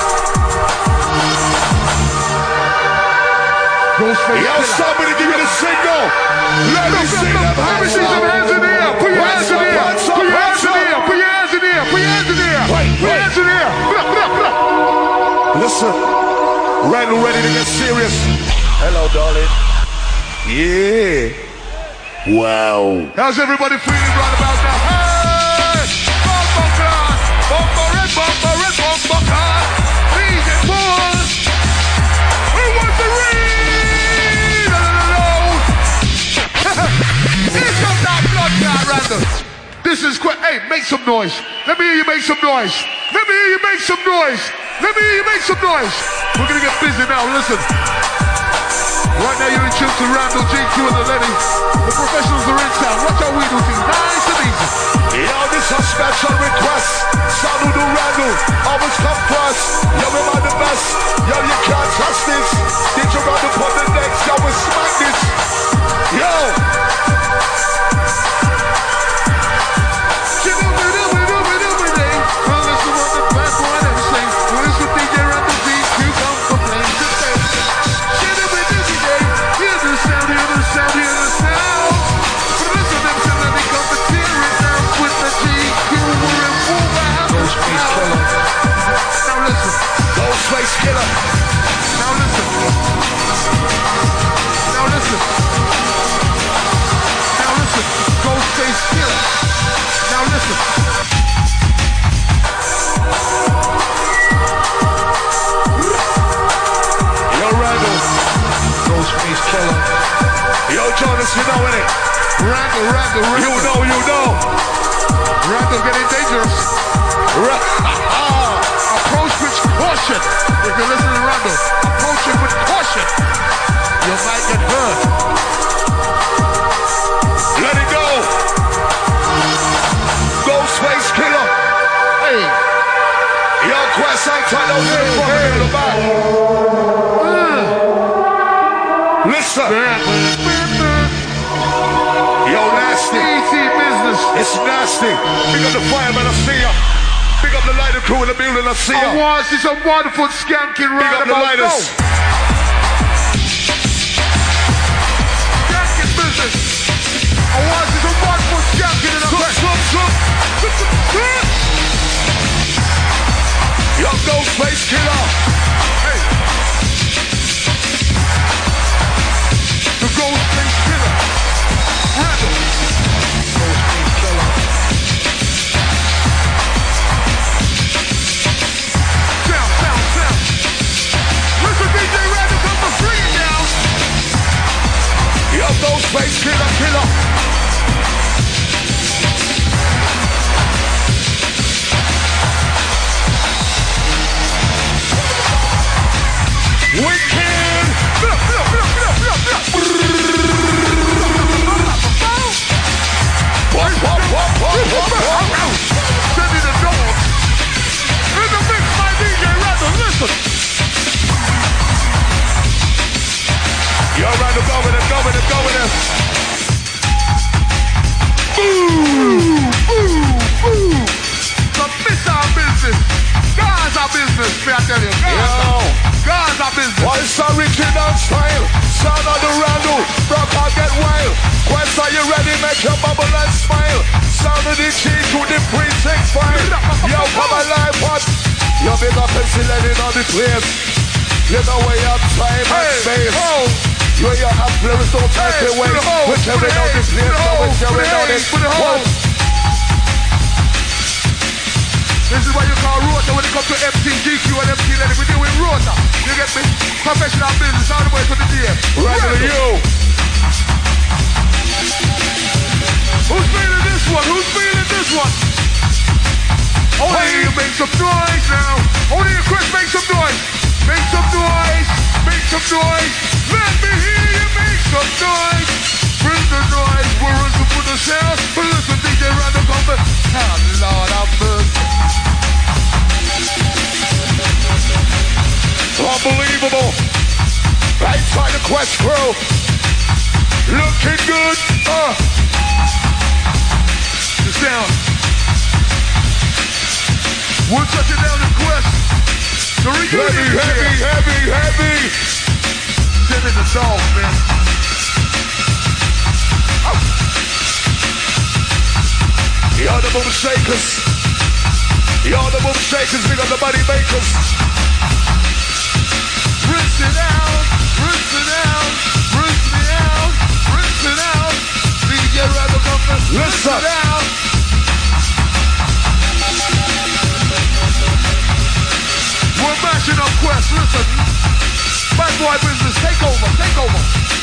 Ghostface Yo, Killer. somebody give me the signal. Let me see them Let me see some hands in the air. Put your hands in the air. Put your hands in the air. Put your hands in the air. Put your hands in the air. Wait, Put your wait. hands in the air. Blah, blah, blah. Listen, Randall ready to get serious. Hello, darling. Yeah. Wow. How's everybody feeling right about now? Hey! Bumper car! Bumper red, bumper red, bumper car! Please and boys! Who wants to read? No, no, no, no! Here comes that blood clot, Randall. This is quick. Hey, make some noise. Let me hear you make some noise. Let me hear you make some noise. Let me hear you make some noise. We're gonna get busy now. Listen. Right now you're in tune to Randall, G Q and the Lenny. The professionals are in town. Watch how we do things. Nice and easy. Yo, this a special request. Sound who do Randall. Always come first. Yo, we are the best. Yo, you can't touch this. Did you run upon the next? Yo, we smack this. Yo. Ghostface Killer. Now listen. Now listen. Now listen. Ghostface Killer. Now listen. Yo, Randall. Ghostface Killer. Yo, Jonas, you know it. Randall, Randall, Randall. You know, you know. Randall getting dangerous. Approach with caution. If you listen to Randall, approach it with caution. You might get hurt. Let it go. Ghostface Killer. Hey. Yo, Quest, I tight out to the front Hey, and the back. Listen. Yo, nasty. Easy business. It's nasty. Big up the fireman, I see ya. Big up the lighter crew in the building, I see ya. Awards is a wonderful skanking Big up the roundabout. lighters. Skanking business. Awards is a wonderful skanking in a Zoop, zoop, zoop. Yo, Ghostface Killer. Hey. The Ghostface Killer. Randall. Ghostface Killer. Down, down, down. Listen, D J Randall, come for free now. Yo, Ghostface Killer, Killer. Wicked. Blah, blah, blah, blah, blah, blah. What, what, what, what, what, what? Send me the dog. In the mix, my D J Randall, listen. Yo, Randall, go with it, go with it, go with it. Ooh, ooh, ooh. The missile business. Gaza business, may I tell you. Gaza. Yo. Gaza business. What is original style? Sound of the Randall, rock out, get wild. Quest, are you ready? Make your bubble and smile. Sound of the G to the three six five. Yo, come alive, what? Yo, big up and see letting on the place. You know where you have time and Hey, space. oh. You you have players, don't time Hey, to put waste. it home, Which put every it know home, this put place, it so home, which put every it know home, this. put it home. What? M C Lenny, we deal with Rota. You get me? Professional business all the way to the D M. Right to you. Who's feeling this one? Who's feeling this one? Only you make some noise now. Only you, Chris, make some noise. Make some noise. Make some noise. Let me hear you make some noise. Bring the noise. We're looking for the sound. But listen, D J Randall Comfort. Oh, Lord, I'm mercy. Unbelievable. Outside the Quest crew. Looking good. Uh. The sound. We're touching down the Quest. The reunion Heavy, is heavy, here. heavy, heavy. Send in the dogs, man. Oh. You're the boom shakers. You're the boom shakers. Big on the money makers. Rinse it out, rinse it out, rinse it out, rinse it out. D J Randall Comfort, rinse Listen. it out. We're mashing up Quest, listen. Bad boy business, take over, take over.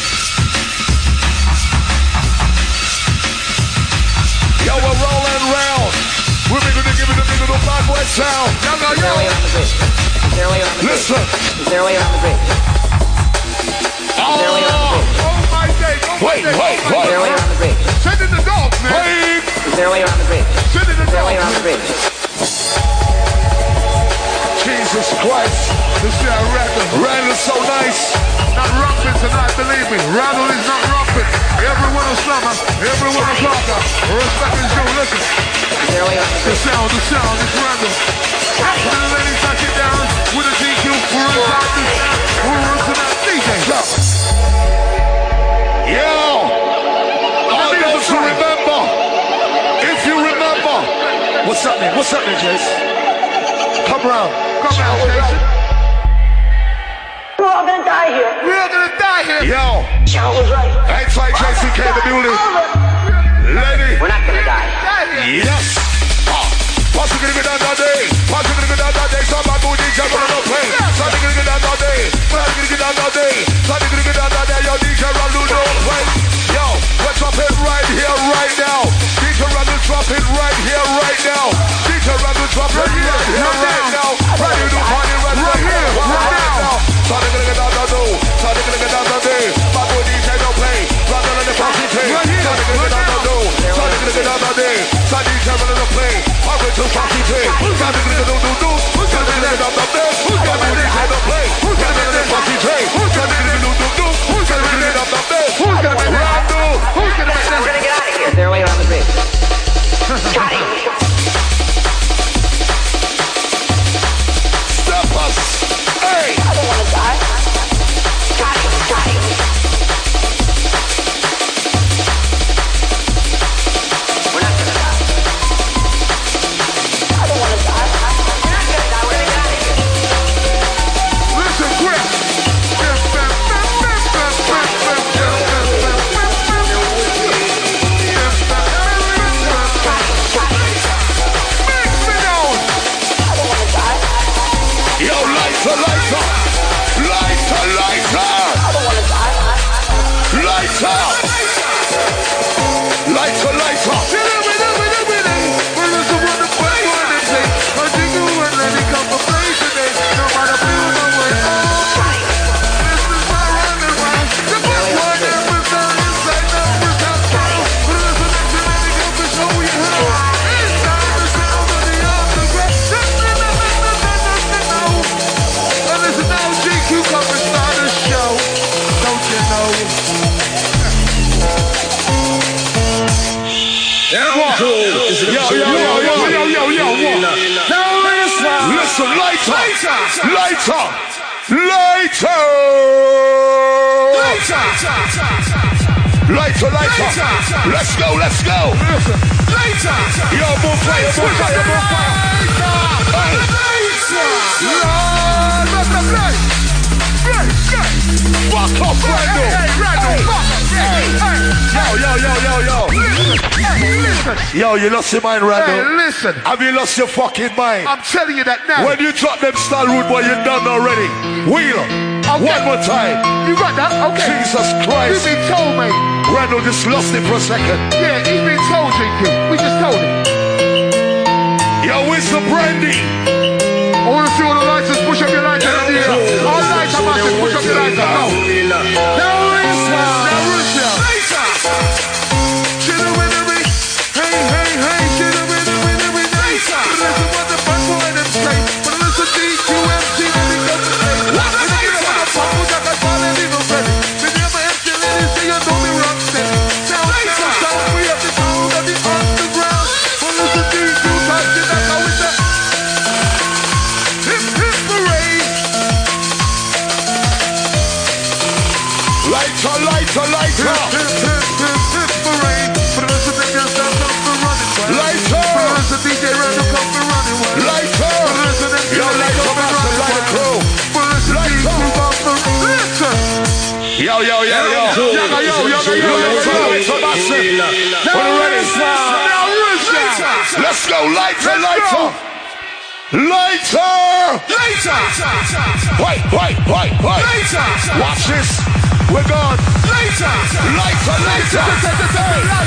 Yo, we're rolling round. We're gonna give it a big little bad boy sound. Yo, yo, Zero yo. eight on the bridge. Zero eight on the bridge. Listen. Zero eight on the bridge. Zero eight on the Oh, bridge. Oh my day, oh my Wait, day, wait, oh my wait. Zero day. eight on the bridge. Send in the dogs, man. wait. Zero eight on the bridge. Send in the Zero eight dogs. on the bridge. Jesus Christ. This year, Randall. Randall's so nice. Not romping tonight, believe me. Randall is not romping. Everyone is summer, everyone is rocker. Respect is due, listen. Zero eight on the The bridge. sound, the sound, it's Randall. When the ladies touch it down with a G Q, we're inside the sound. We're into that D J. Yo. All those who remember. If you remember. What's happening? What's happening, Jace? Come round. Come out, Jason. We're all gonna die here. We're all gonna die here. Yo. Charles was right. Outside J C K in the building. Lady. We're not gonna die. Die here. Yes. Ah. What's gonna get done that day? What's gonna get done that day? Somebody do D J run no play. Somebody gonna get done that day. What's gonna get done that day? Somebody gonna get done that day. Yo, D J run no play. Yo, let's drop it right here, right now. D J run will drop it right here, right now. D J run will drop it right here, right now. Ready to party right Right here, right now. Somebody gonna get done that day. Somebody gonna get done that day. But do D J don't play. Run on the party tape. Right here, Somebody gonna get done that day. Somebody gonna get done that day. Somebody D J run on play. Party to party tape. Somebody gonna do do do. Somebody gonna get done that day. Somebody D J don't play. Somebody gonna party tape. Somebody gonna do do do. Somebody gonna get done that day. Who's gonna make that? Randall. Who's gonna make We're that? gonna get out of here. Zero eight on the bridge. Stop us. Hey. I don't wanna die. We're not gonna die. I don't wanna die. We're not gonna die. We're gonna get out of here. Listen, Chris. Mix me down. I don't wanna die. Yo, lighter, lighter. Lighter, lighter. I don't wanna die. Lighter. Lighter, lighter. Yo, yo, yo, yo, yo, yo, yo, yo. Listen, lighter, lighter, lighter, lighter, lighter. Let's go, let's go. Yo, move fire, move fire, move fire. Fuck off, Randall. Yo, yo, yo, yo, yo. listen. Yo, you lost your mind, Hey, Randall. listen. Have you lost your fucking mind? I'm telling you that now. When you drop them style root, boy, you done already. Wheel. Okay. One more time. You got that? Okay. Jesus You've Christ. been told, mate. Randall just lost it for a second. Yeah, he's been told, G Q. We just told him. Yo, where's the brandy? I want to see all the lighters. Push up your lighter in the air. All lighter masses, push up your lighter. No. Now Rooster. Now Rooster. Chilla with the ring. Hey, hey, hey. Chilla with the ring, the ring, the ring. Listen what the bad boy them say. But listen to D Q M C when we go to play. When I get up on the pump, we got that ball and leave them ready. When you have an empty lady, say you know me rock steady. Sound, sound, sound. We have the sound of the underground. But listen to D Q touching, that's how we say. Hip, hip, parade. Lighter, lighter, lighter. Hip, hip, hip, hip, hip, parade. But listen to the sound come for running wild. Lighter. But listen to D J Randall come for running wild. Lighter. But listen to Yo, lighter, massive, lighter crew. But listen to D Q come for listen. Yo, yo, yo, yo. Yo, yo, yo, yo, yo, yo, Lighter, yo. lighter, massive. Now When you're ready. Now Rooster. Let's go, lighter, Let's lighter. go. Lighter. Wait, wait, wait, wait. Watch this. We're gone. Lighter, lighter, lighter.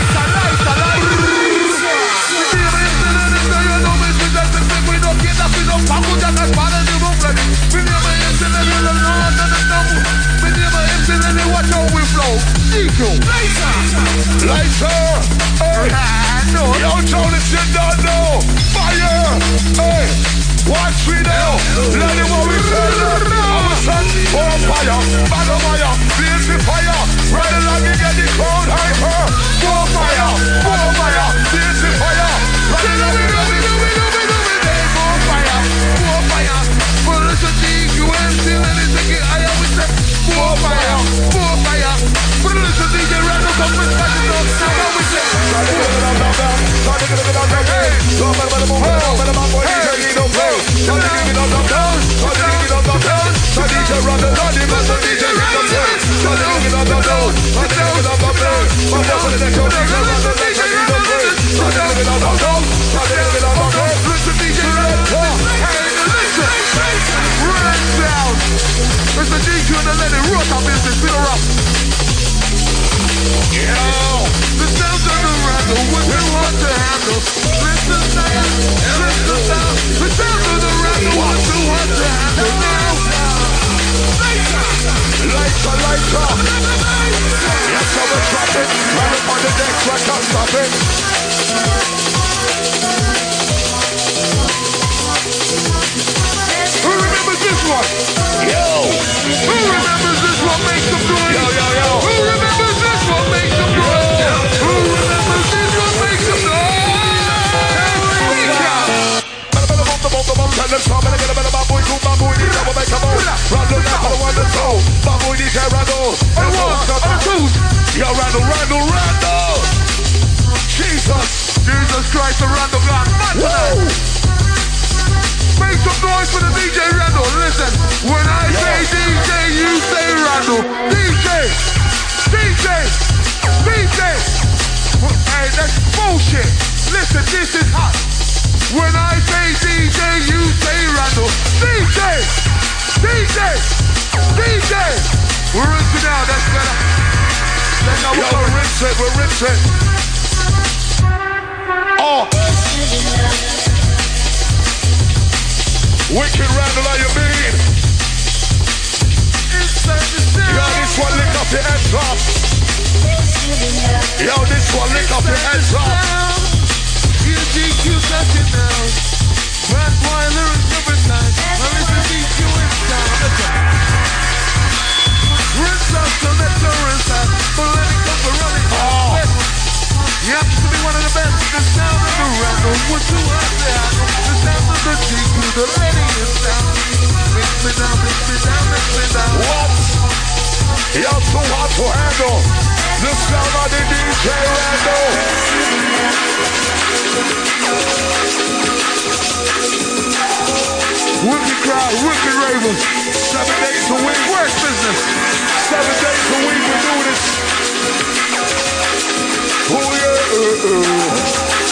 Lighter. Hey. Yo, Jonas, you don't know. Fire. Hey. Watch me now. Let it what we say. I'm a son for fire. Battle fire. Blaze the fire. Right along you get the crowd hyper. For fire. For fire. Blaze the fire. Right along you get the for fire. For fire. For listen to you and see when it's again. I always say for fire. For fire. For listen to you and look up and start it up. I always say try to get it on down down. Try to get it on down down. Go better better move better better my boy. D J don't play. Try to get it on down down. Try to get it on down down. Try D J run the line. The D J hit the play. Try to get it on down down. Try to get it on down down. My boy for the next one. D J run the line. Try to get it play. Try to get it on down down. Try to get it on down down. Listen D J run the line. Hey, listen. Run down. Mister D Q and the lady rock our business. Feel rough. Yo. The sounds of the rattle, what you want to handle. Listen sound, listen sound. The sounds of the rattle, what you want to handle now. Lighter, lighter. Yes, I will drop it. Right up on the deck, so I can't stop it. Who remembers this one? Yo. Who remembers this one? Make some noise. Yo, yo, yo. Who remembers this one? Make some noise. Who remembers this one? Make some noise. Tell them some and get a better bad boy to bad boy. D J will make a move. Randall now for the one that's soul. Bad boy D J Randall. On one, on two. Yo, Randall, Randall, Randall. Jesus. Jesus Christ, the Randall God. Whoa. Make some noise for the D J Randall. Listen, when I Yo. say D J, you say Randall. D J, D J, D J. Hey, that's bullshit. Listen, this is hot. When I say D J, you say Randall. D J, D J, D J. We're rinsing now, that's better. That's how we're going. We're rinsing, we're rinsing. Oh. Wicked Randall, how you mean? Yo, this one lick off your head top. Yo, this one lick off your head top. You D Q touching now. Bad boy lyrics every night. Now listen D Q in sound. Rinse up, so let's go rinse out. But let it come for running. Oh. You have to be one of the best. The sound of the Randall. What you have to handle. The sound of the D Q, the lady in sound. Mix me down, mix me down, mix me down. What? You're too hard to handle. The sound of the D J Randall. Wicked crowd, wicked ravers. Seven days a week, work business. Seven days a week we do this. Oh yeah. Uh, uh.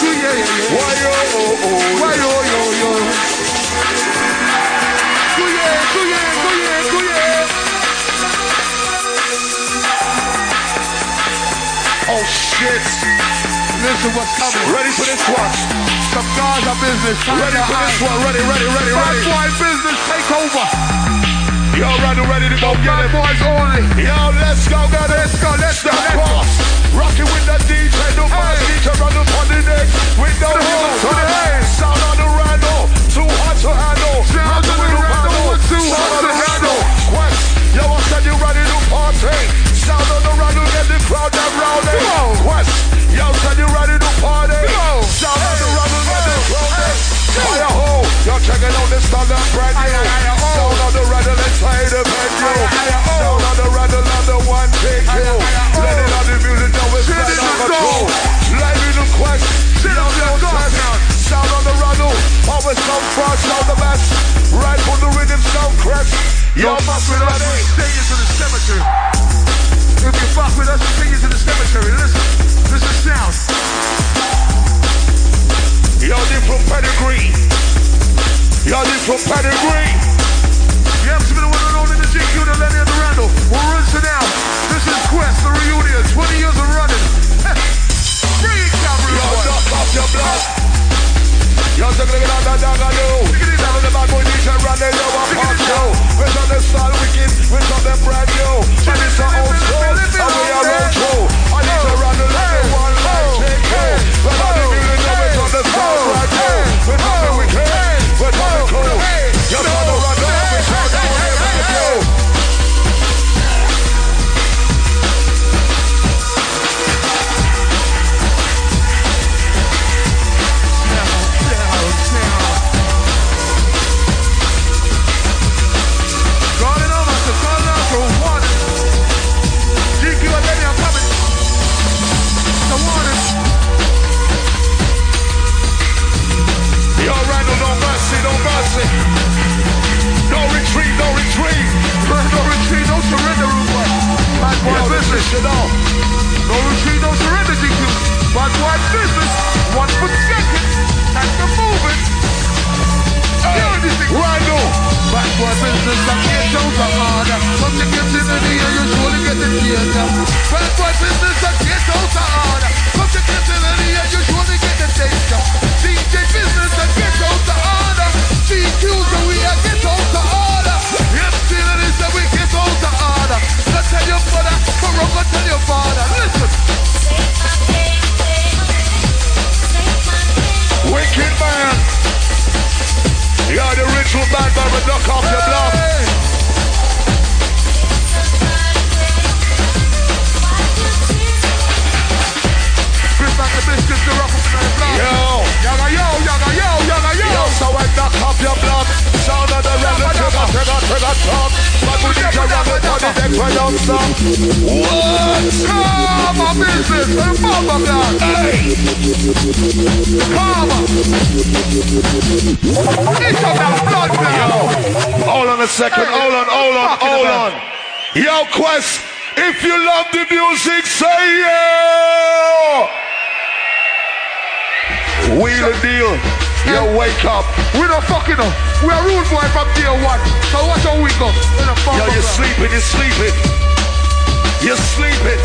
to what's coming. Ready for this one? Some Gaza business. Ready for this one? Ready, ready, ready, Bad ready. boy business, take over. Yo, ready, ready to go get Bad it. boys only. Yo, let's go get it. Let's go, let's go, let's go. Rockin' with the D J, no man, D J run up on the deck. With no hole, to the head. Sound on the rando, too hot to handle. Sound on the rando, too hot to handle. Quest, yo, I said you ready to party. Sound on the rando, get the crowd that rowdy. Quest, yo, said you ready to party. Sound on the rando, get the crowd that fire hole. Yo, checking out the standard brand new. Sound on the rando, let's play the venue. Sound on the rando, on the one take you. Let it on the music, now it's not on control. Live in the quest, sit on the test. Sound on the rando, always come first, sound the best. Right for the rhythm, sound crest. Yo, Don't fuck fuck with us, we take you to the cemetery. If you fuck with us, we take you to the cemetery. Listen, listen sound. Yo, this from pedigree. Yo, this from pedigree. You have to be the one and only the G Q, the Lenny and the Randall. We're rinsing out. This is Quest, the reunion, twenty years of running. Bring it, Cameron. Yo, knock off your blood. Yo, take a look at that dog I know. Tell the bad boy D J run the yo, I'm hot show. We're on the style wicked, we're on the brand new. And it's an old school, and we are old show. I need to run the level one line, take go. We're on the music, we're on the style right now. We're on the wicked, we're on the cool. Yo, on the run the we're on the go. No retreat, no retreat. No retreat, no surrender, rude boy. Bad boy Yo, business. you know. No retreat, no surrender, G Q. Bad boy business. One foot second. That's the movement. Hey, Rhino. Bad boy business, I can't tell the order. Come to get in the air, you surely get the theater. Bad boy business, I can't tell the order. Come to get in the air, you surely get the danger. D J business, I can't tell the order. G Q, so we are get out the order. Yep, still it is that we get out the order. So tell your mother, come on, go tell your father. Listen. Wicked man. You're the ritual band, man, knock off your block. Chris back the biscuits, the rock up in the block. Yo. Yaga yo, yaga yo, yaga yo. Yo, so I knock off your block. Sound of the rhythm, trigger, trigger, trigger, top. But we need to run the body, then try don't stop. What? Karma business, the mama block. Hey. Karma. It's about blood now. Yo, hold on a second, Hey, hold on, hold on, talking hold about? on. Yo, Quest, if you love the music, say yeah. Wheel the deal. Yo, wake up. We don't fucking know. We are rude boy from day one. So watch how we go. In a Yo, you're sleeping, you're sleeping. You're sleeping.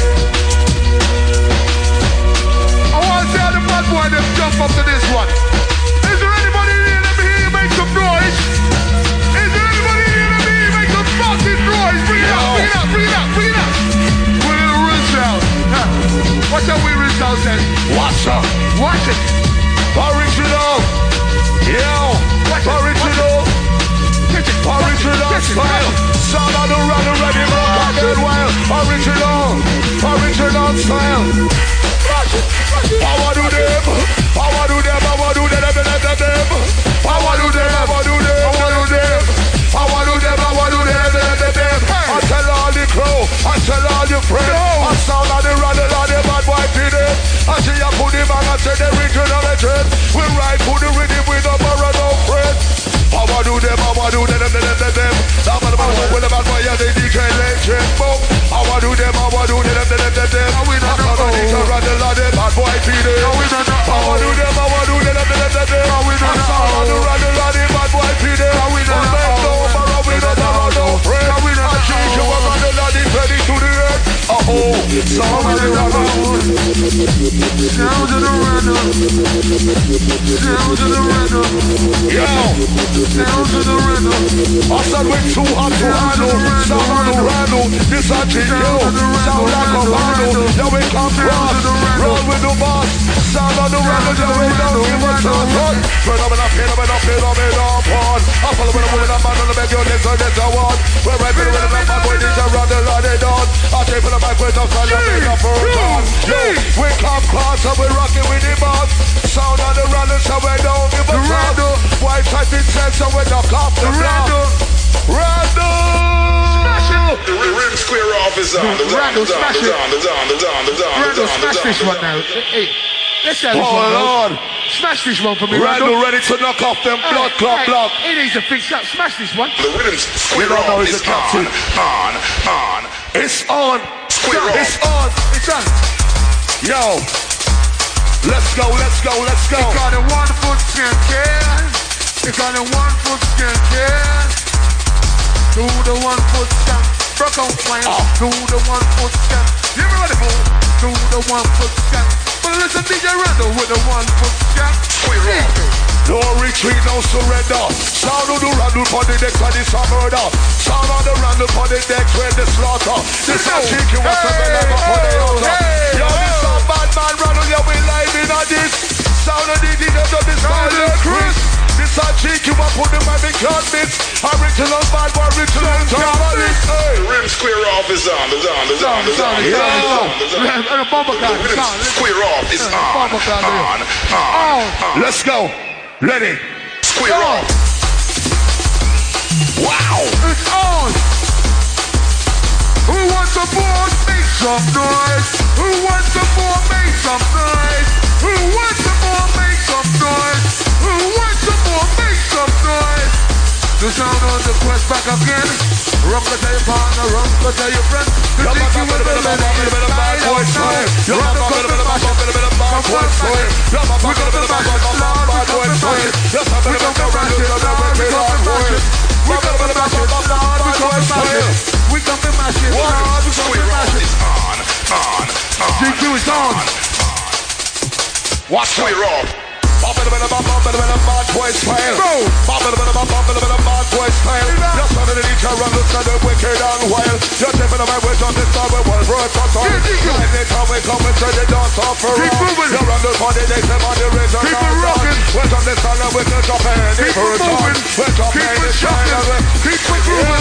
I want to see how the bad boy them jump up to this one. Is there anybody here? Let me hear you make some noise. Is there anybody here? Let me hear you make some fucking noise. Bring it out, bring it out, bring it out, bring it out. We're in a rinse out. Huh. Watch how we rinse out then. Watch up. Watch it. Original. Yo, original. Original style. Sound on the run, ready, rock on that wild. Original. Original style. Power to them. Power to them. Power to them. Power to them. Power to them. Power to them. Power to them. Power to them. Power to them. I tell all the crew. I tell all your friends. I sound on the run, on the bad boy did it. I see you put him on. I say the original legend. We ride for the rhythm with no borrow no friend. Power to them. Power to them. Them. Them. Them. Some of the bad boy, the bad boy, yeah, they D J legend. Power to them. Power to them. Them. Them. Them. Them. Yo, Down to the random. I said we're too hot to handle. Sound on the random. This I think yo. Sound like a handle. Now we come cross. Roll with the boss. Sound on the random. Now we don't give a shot. Phenomena, phenomena, phenomena, upon. I follow with a woman, a man on the bed. Your next one, next one. We're right with the man, boy. This is around the line. They don't. I take for the back with the sun. I make a first one. Yo, we come cross and we rocking with the boss. Sound on the random. So we don't give a shot. White type in sense. So we knock off the block. Random! Smash it! The rim square off is on. The Randall, smash it! Randall, smash this one now. Hey, let's have this Oh one. Lord! Smash this one for me, Randall Randall. ready to knock off them blood clot block. He needs to fix up. Smash this one. The rhythm You square don't know off he's is a captain. on, on, on. It's on. Square off. It's on. It's on. Yo. Let's go, let's go, let's go. It's got a one foot skincare. It's got a one foot skincare. Do the one foot scan. Broke out wine. Do the one foot scan. You ready for? Do the one foot scan. But listen, D J Randall with the one foot scan. Square off. No retreat, no surrender. Sound of the Randall for the decks and it's a murder. Sound of the Randall for the decks where the slaughter. This a chick you want to be like a for the altar. Yo, this a bad man Randall, yeah, we live in on this. Sound of the D J of the Scarlet Chris. This a chick you want to put the mic can't miss. Original bad boy, original journalist. Hey. The rim square off is on. Is on. Is on. Is on. Is Yeah. on. Is on. And a bomber The card. rhythm square off is on. Bomber card. On, on, on. Let's go. Ready. Square off. Wow. It's on. Who wants some more? Make some noise. Who wants some more? Make some noise. Who wants some more? Make some noise. Who wants some more? Make some noise. The sound of the quest back again. Rock to tell your partner, rock to tell your friend. To You're think you my will be bad boy, swing. You're my bad boy, swing. You're my bad boy, swing. You're my bad boy, swing. We come to mash it, Lord, we come to mash it. We come to mash it, Lord, we come to Square mash off it. is on, on, on. G Q is on. Watch out. Square off. Bop it, bop it, bop it, bop it, bad boy style. Bop it, bop it, bop it, bad boy style. You're son of the nature run the sun of wicked and wild. You're tipping on my way on this time, we're right for time. Right next time we come and say the dance off for Keep all. moving. You're on the party, they say on the razor. Keep it rocking. We're on this time and we're going to pay any Keep it first time. moving. We're to Keep pay it the shocking. time. Keep it moving.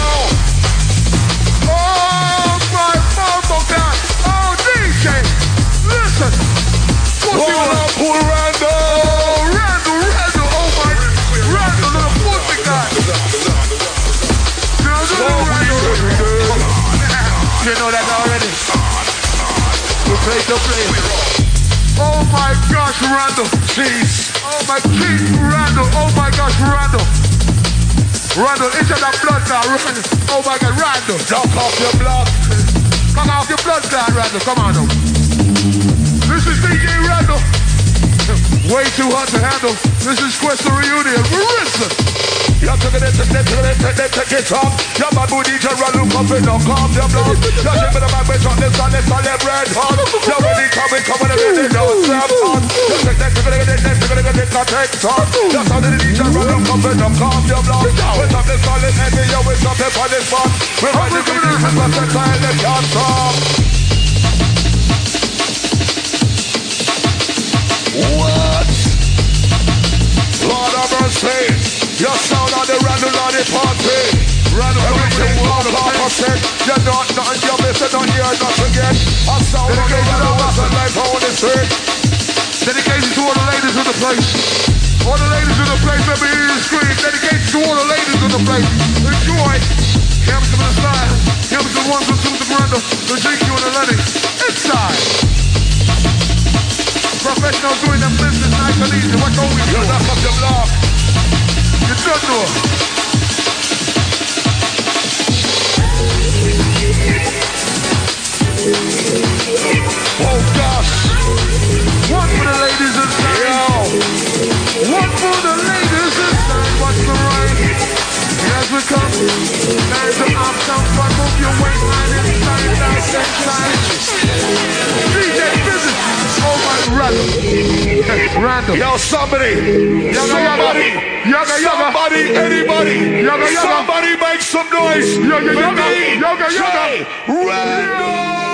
Oh my mama God. Oh D J, listen. What's he Hold want? up, pull Randall. Oh Randall, Randall, oh my Randall, little pussy guy. You know, little Randall. You know that already. We play to play. Oh my gosh, Randall. Jeez. Oh my Keith Randall. Oh my gosh, Randall. Randall, into that blood clot, Randall. Oh my God, Randall. Knock off your block. Come off your blood clot, Randall. Come on now. This is D J Randall. Way too hot to handle. This is Quest Reunion. Listen. You're taking it, taking it, taking it, taking it, take it off. You're my booty, just run, look up and knock off your block. You're taking the man, we're on this, on this, on that red hot. You're ready, coming, coming, and ready, no snap on. You're taking it, taking it, taking it, taking it, taking it, take it off. You're sounding the D J, run, look up and knock off your block. We're on this, on this, and you're with something on this spot. We're on this, on this, on this, on this, can't stop. What? Lord of mercy, your sound on the Randall on the party. Randall, everything will come percent. You're not nothing, you're missing on here, nothing again. A sound on the Randall was a life on the street. Dedication to all the ladies in the place. All the ladies in the place, let me hear you scream. Dedication to all the ladies in the place. Enjoy. Here's to the style. Here's to the ones and twos of Randall. The G Q and the Lenny. Inside. Professionals doing their business nice and easy. What don't we do? You're not up your block. You don't know. Oh gosh. One for the ladies inside. Yo. One for the ladies inside. What's the right? As we come. Time to up, down, front. Move your waistline inside, outside, inside. D J business. Oh my brother. Random. Yo, somebody. Yaga, somebody. yaga, yaga. Somebody, anybody. Yaga, yaga. Somebody make some noise. Yaga, for yaga. me, Yaga, yaga. Jay Randall.